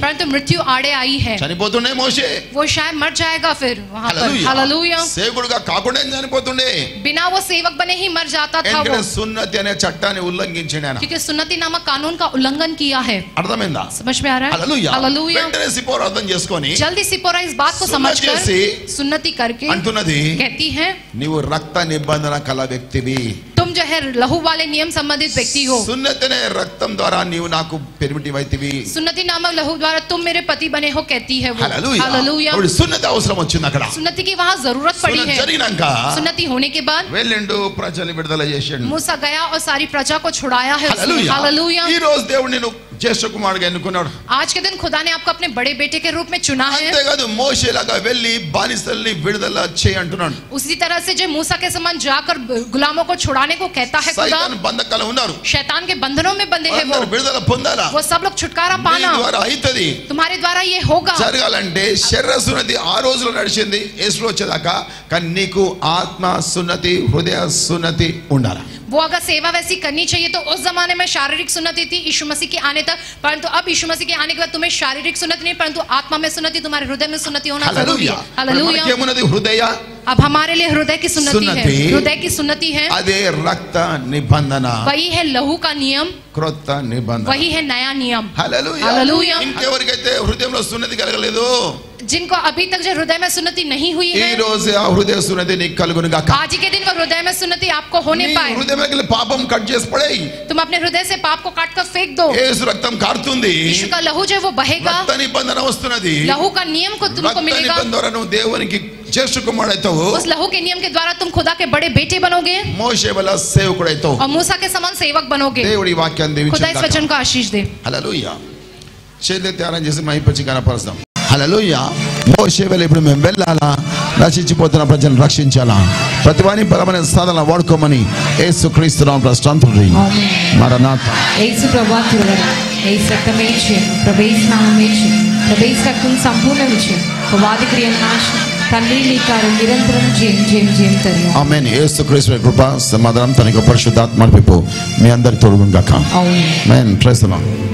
परंतु मृत्यु आड़े आई है। చనిపోతుండే మోషే, वो शायद मर जाएगा फिर वहाँ पर। हालेलुया। సేవకుడుగా కాకుండా చనిపోతుండే, बिना वो सेवक बने ही मर जाता था वो, ఎందుకంటే సున్నతి అనే చట్టాన్ని ఉల్లంఘించాడు ఆయన. क्योंकि सुन्नति नामक कानून का उल्लंघन किया है। అర్థమైందా? समझ में आ रहा है? హల్లెలూయా. हालेलुया। వెంటనే సిపోరా అర్థం చేసుకొని जल्दी सिपोरा इस बात को समझकर सुन्नति करके అంటున్నది, कहती है నీవు రక్త నిబంధన కల వ్యక్తివి. तुम जो है लहू वाले नियम संबंधित व्यक्ति हो। సున్నతి అనే రక్తం ద్వారా నీవు నాకు పెరిమిటివ్ అయితివి. सुन्नति नामक लहू द्वारा तुम मेरे पति बने हो, कहती है वो। హల్లెలూయా. हालेलुया। ఇప్పుడు సున్నతి అవసరం వచ్చింది అక్కడ. सुन्नति की वहाँ जरूरत पड़ी సున్నతి है। జరిగినాక सुन्नति होने के बाद వెళ్ళిండు, ప్రజల్ని విడుదల చేశాడు. मूसा गया और सारी प्रजा को छुड़ाया है उसने। హల్లెలూయా. हालेलुया। ఈ రోజు దేవుడు నిన్ను జ్యేష్ఠ కుమారుడిగా ఎన్నుకున్నాడు. आज के दिन खुदा ने आपको अपने बड़े बेटे के रूप में चुना है। అంతేకాదు మోషేలాగా వెళ్ళి బానిసల్ని విడుదల చేయి అంటున్నాడు. उसी तरह से जो मूसा के समान जाकर गुलामों को छुड़ाने को कहता है खुदा। సైతాన్ బంధకాలు ఉన్నారు, शैतान के बंधनों में बंधे हैं అందరూ విడుదల పొందాలా, वो सब लोग छुटकारा నీ पाना ద్వారా అయితది. तुम्हारे द्वारा ये होगा। జరగాలంటే శరీర సున్నతి ఆ రోజులో నడిచింది యేసులో వచ్చేదాకా, కానీ నీకు ఆత్మ సున్నతి హృదయ సున్నతి ఉండాలి. वो अगर सेवा वैसी करनी चाहिए तो उस जमाने में शारीरिक सुन्नति थी यीशु मसीह के आने तक, परंतु अब यीशु मसीह के आने के बाद तुम्हें शारीरिक सुन्नति नहीं परंतु आत्मा में सुन्नति, तुम्हारे हृदय में सुन्नति होना जरूरी है। हालेलुया। మనకేమున్నది? హృదయ. अब हमारे लिए हृदय की सुन्नति है, हृदय की सुन्नति है, అదే రక్త నిబంధన, वही है लहू का नियम, క్రొత్త నిబంధన, वही है नया नियम। హల్లెలూయా. हालेलुया। ఇంకెవరికైతే హృదయంలో సున్నతి కలగలేదు, जिनको अभी तक जो हृदय में सुन्नति नहीं हुई ఈ है, రోజు ఆ హృదయ సున్నతి నీకు కలుగును గాక. आज के दिन वो हृदय में सुन्नति आपको होने నీ पाए। హృదయంలోకి పాపం కట్ చేసి పడేయి. तुम अपने हृदय से पाप को काट कर फेंक दो। యేసు రక్తం కారుతుంది, यीशु का लहू जो है वो बहेगा, రక్త నిబంధన వస్తున్నది. लहू का नियम को तुमको రక్త मिलेगा, నిబంధన ద్వారా నువ్వు దేవునికి జ్యేష్ఠ కుమారుడైతావు. उस लहू के नियम के द्वारा तुम खुदा के बड़े बेटे बनोगे మోషే వల్ల సేవకుడైతావు. और मूसा के समान सेवक बनोगे। దేవుడి వాక్యాన్ని खुदा इस దీవించుగాక. वचन को आशीष दे। హల్లెలూయా. చేతులు త్యాగం చేసి మహిమపరిచి కనపరుస్తాం. హల్లెలూయా. మోషే వల్ల ఇప్పుడు మేము వెళ్ళాలా, రక్షించిపోతున్న ప్రజలను రక్షించాలా, ప్రతివాని బలమైన సాధన వాడుకోమని యేసుక్రీస్తు నామములో స్తుతి. మరణాతా. యేసు ప్రభువా తిరుగడ యేసు రక్తమే విజయం, ప్రభు యేసు నామమే విజయం, ప్రభు యేసు రక్తం సంపూర్ణ విజయం, వాది క్రియల నాశనం, తండ్రి లీకారం నిరంతరం జయం జయం జయం తరియ. ఆమేన్. యేసుక్రీస్తు కృప సమాధానం తనకు పరిశుద్ధాత్మ నడిపింపు మీ అందరి తోడుగును గాక. ఆమేన్. ఆమేన్. Praise the lord.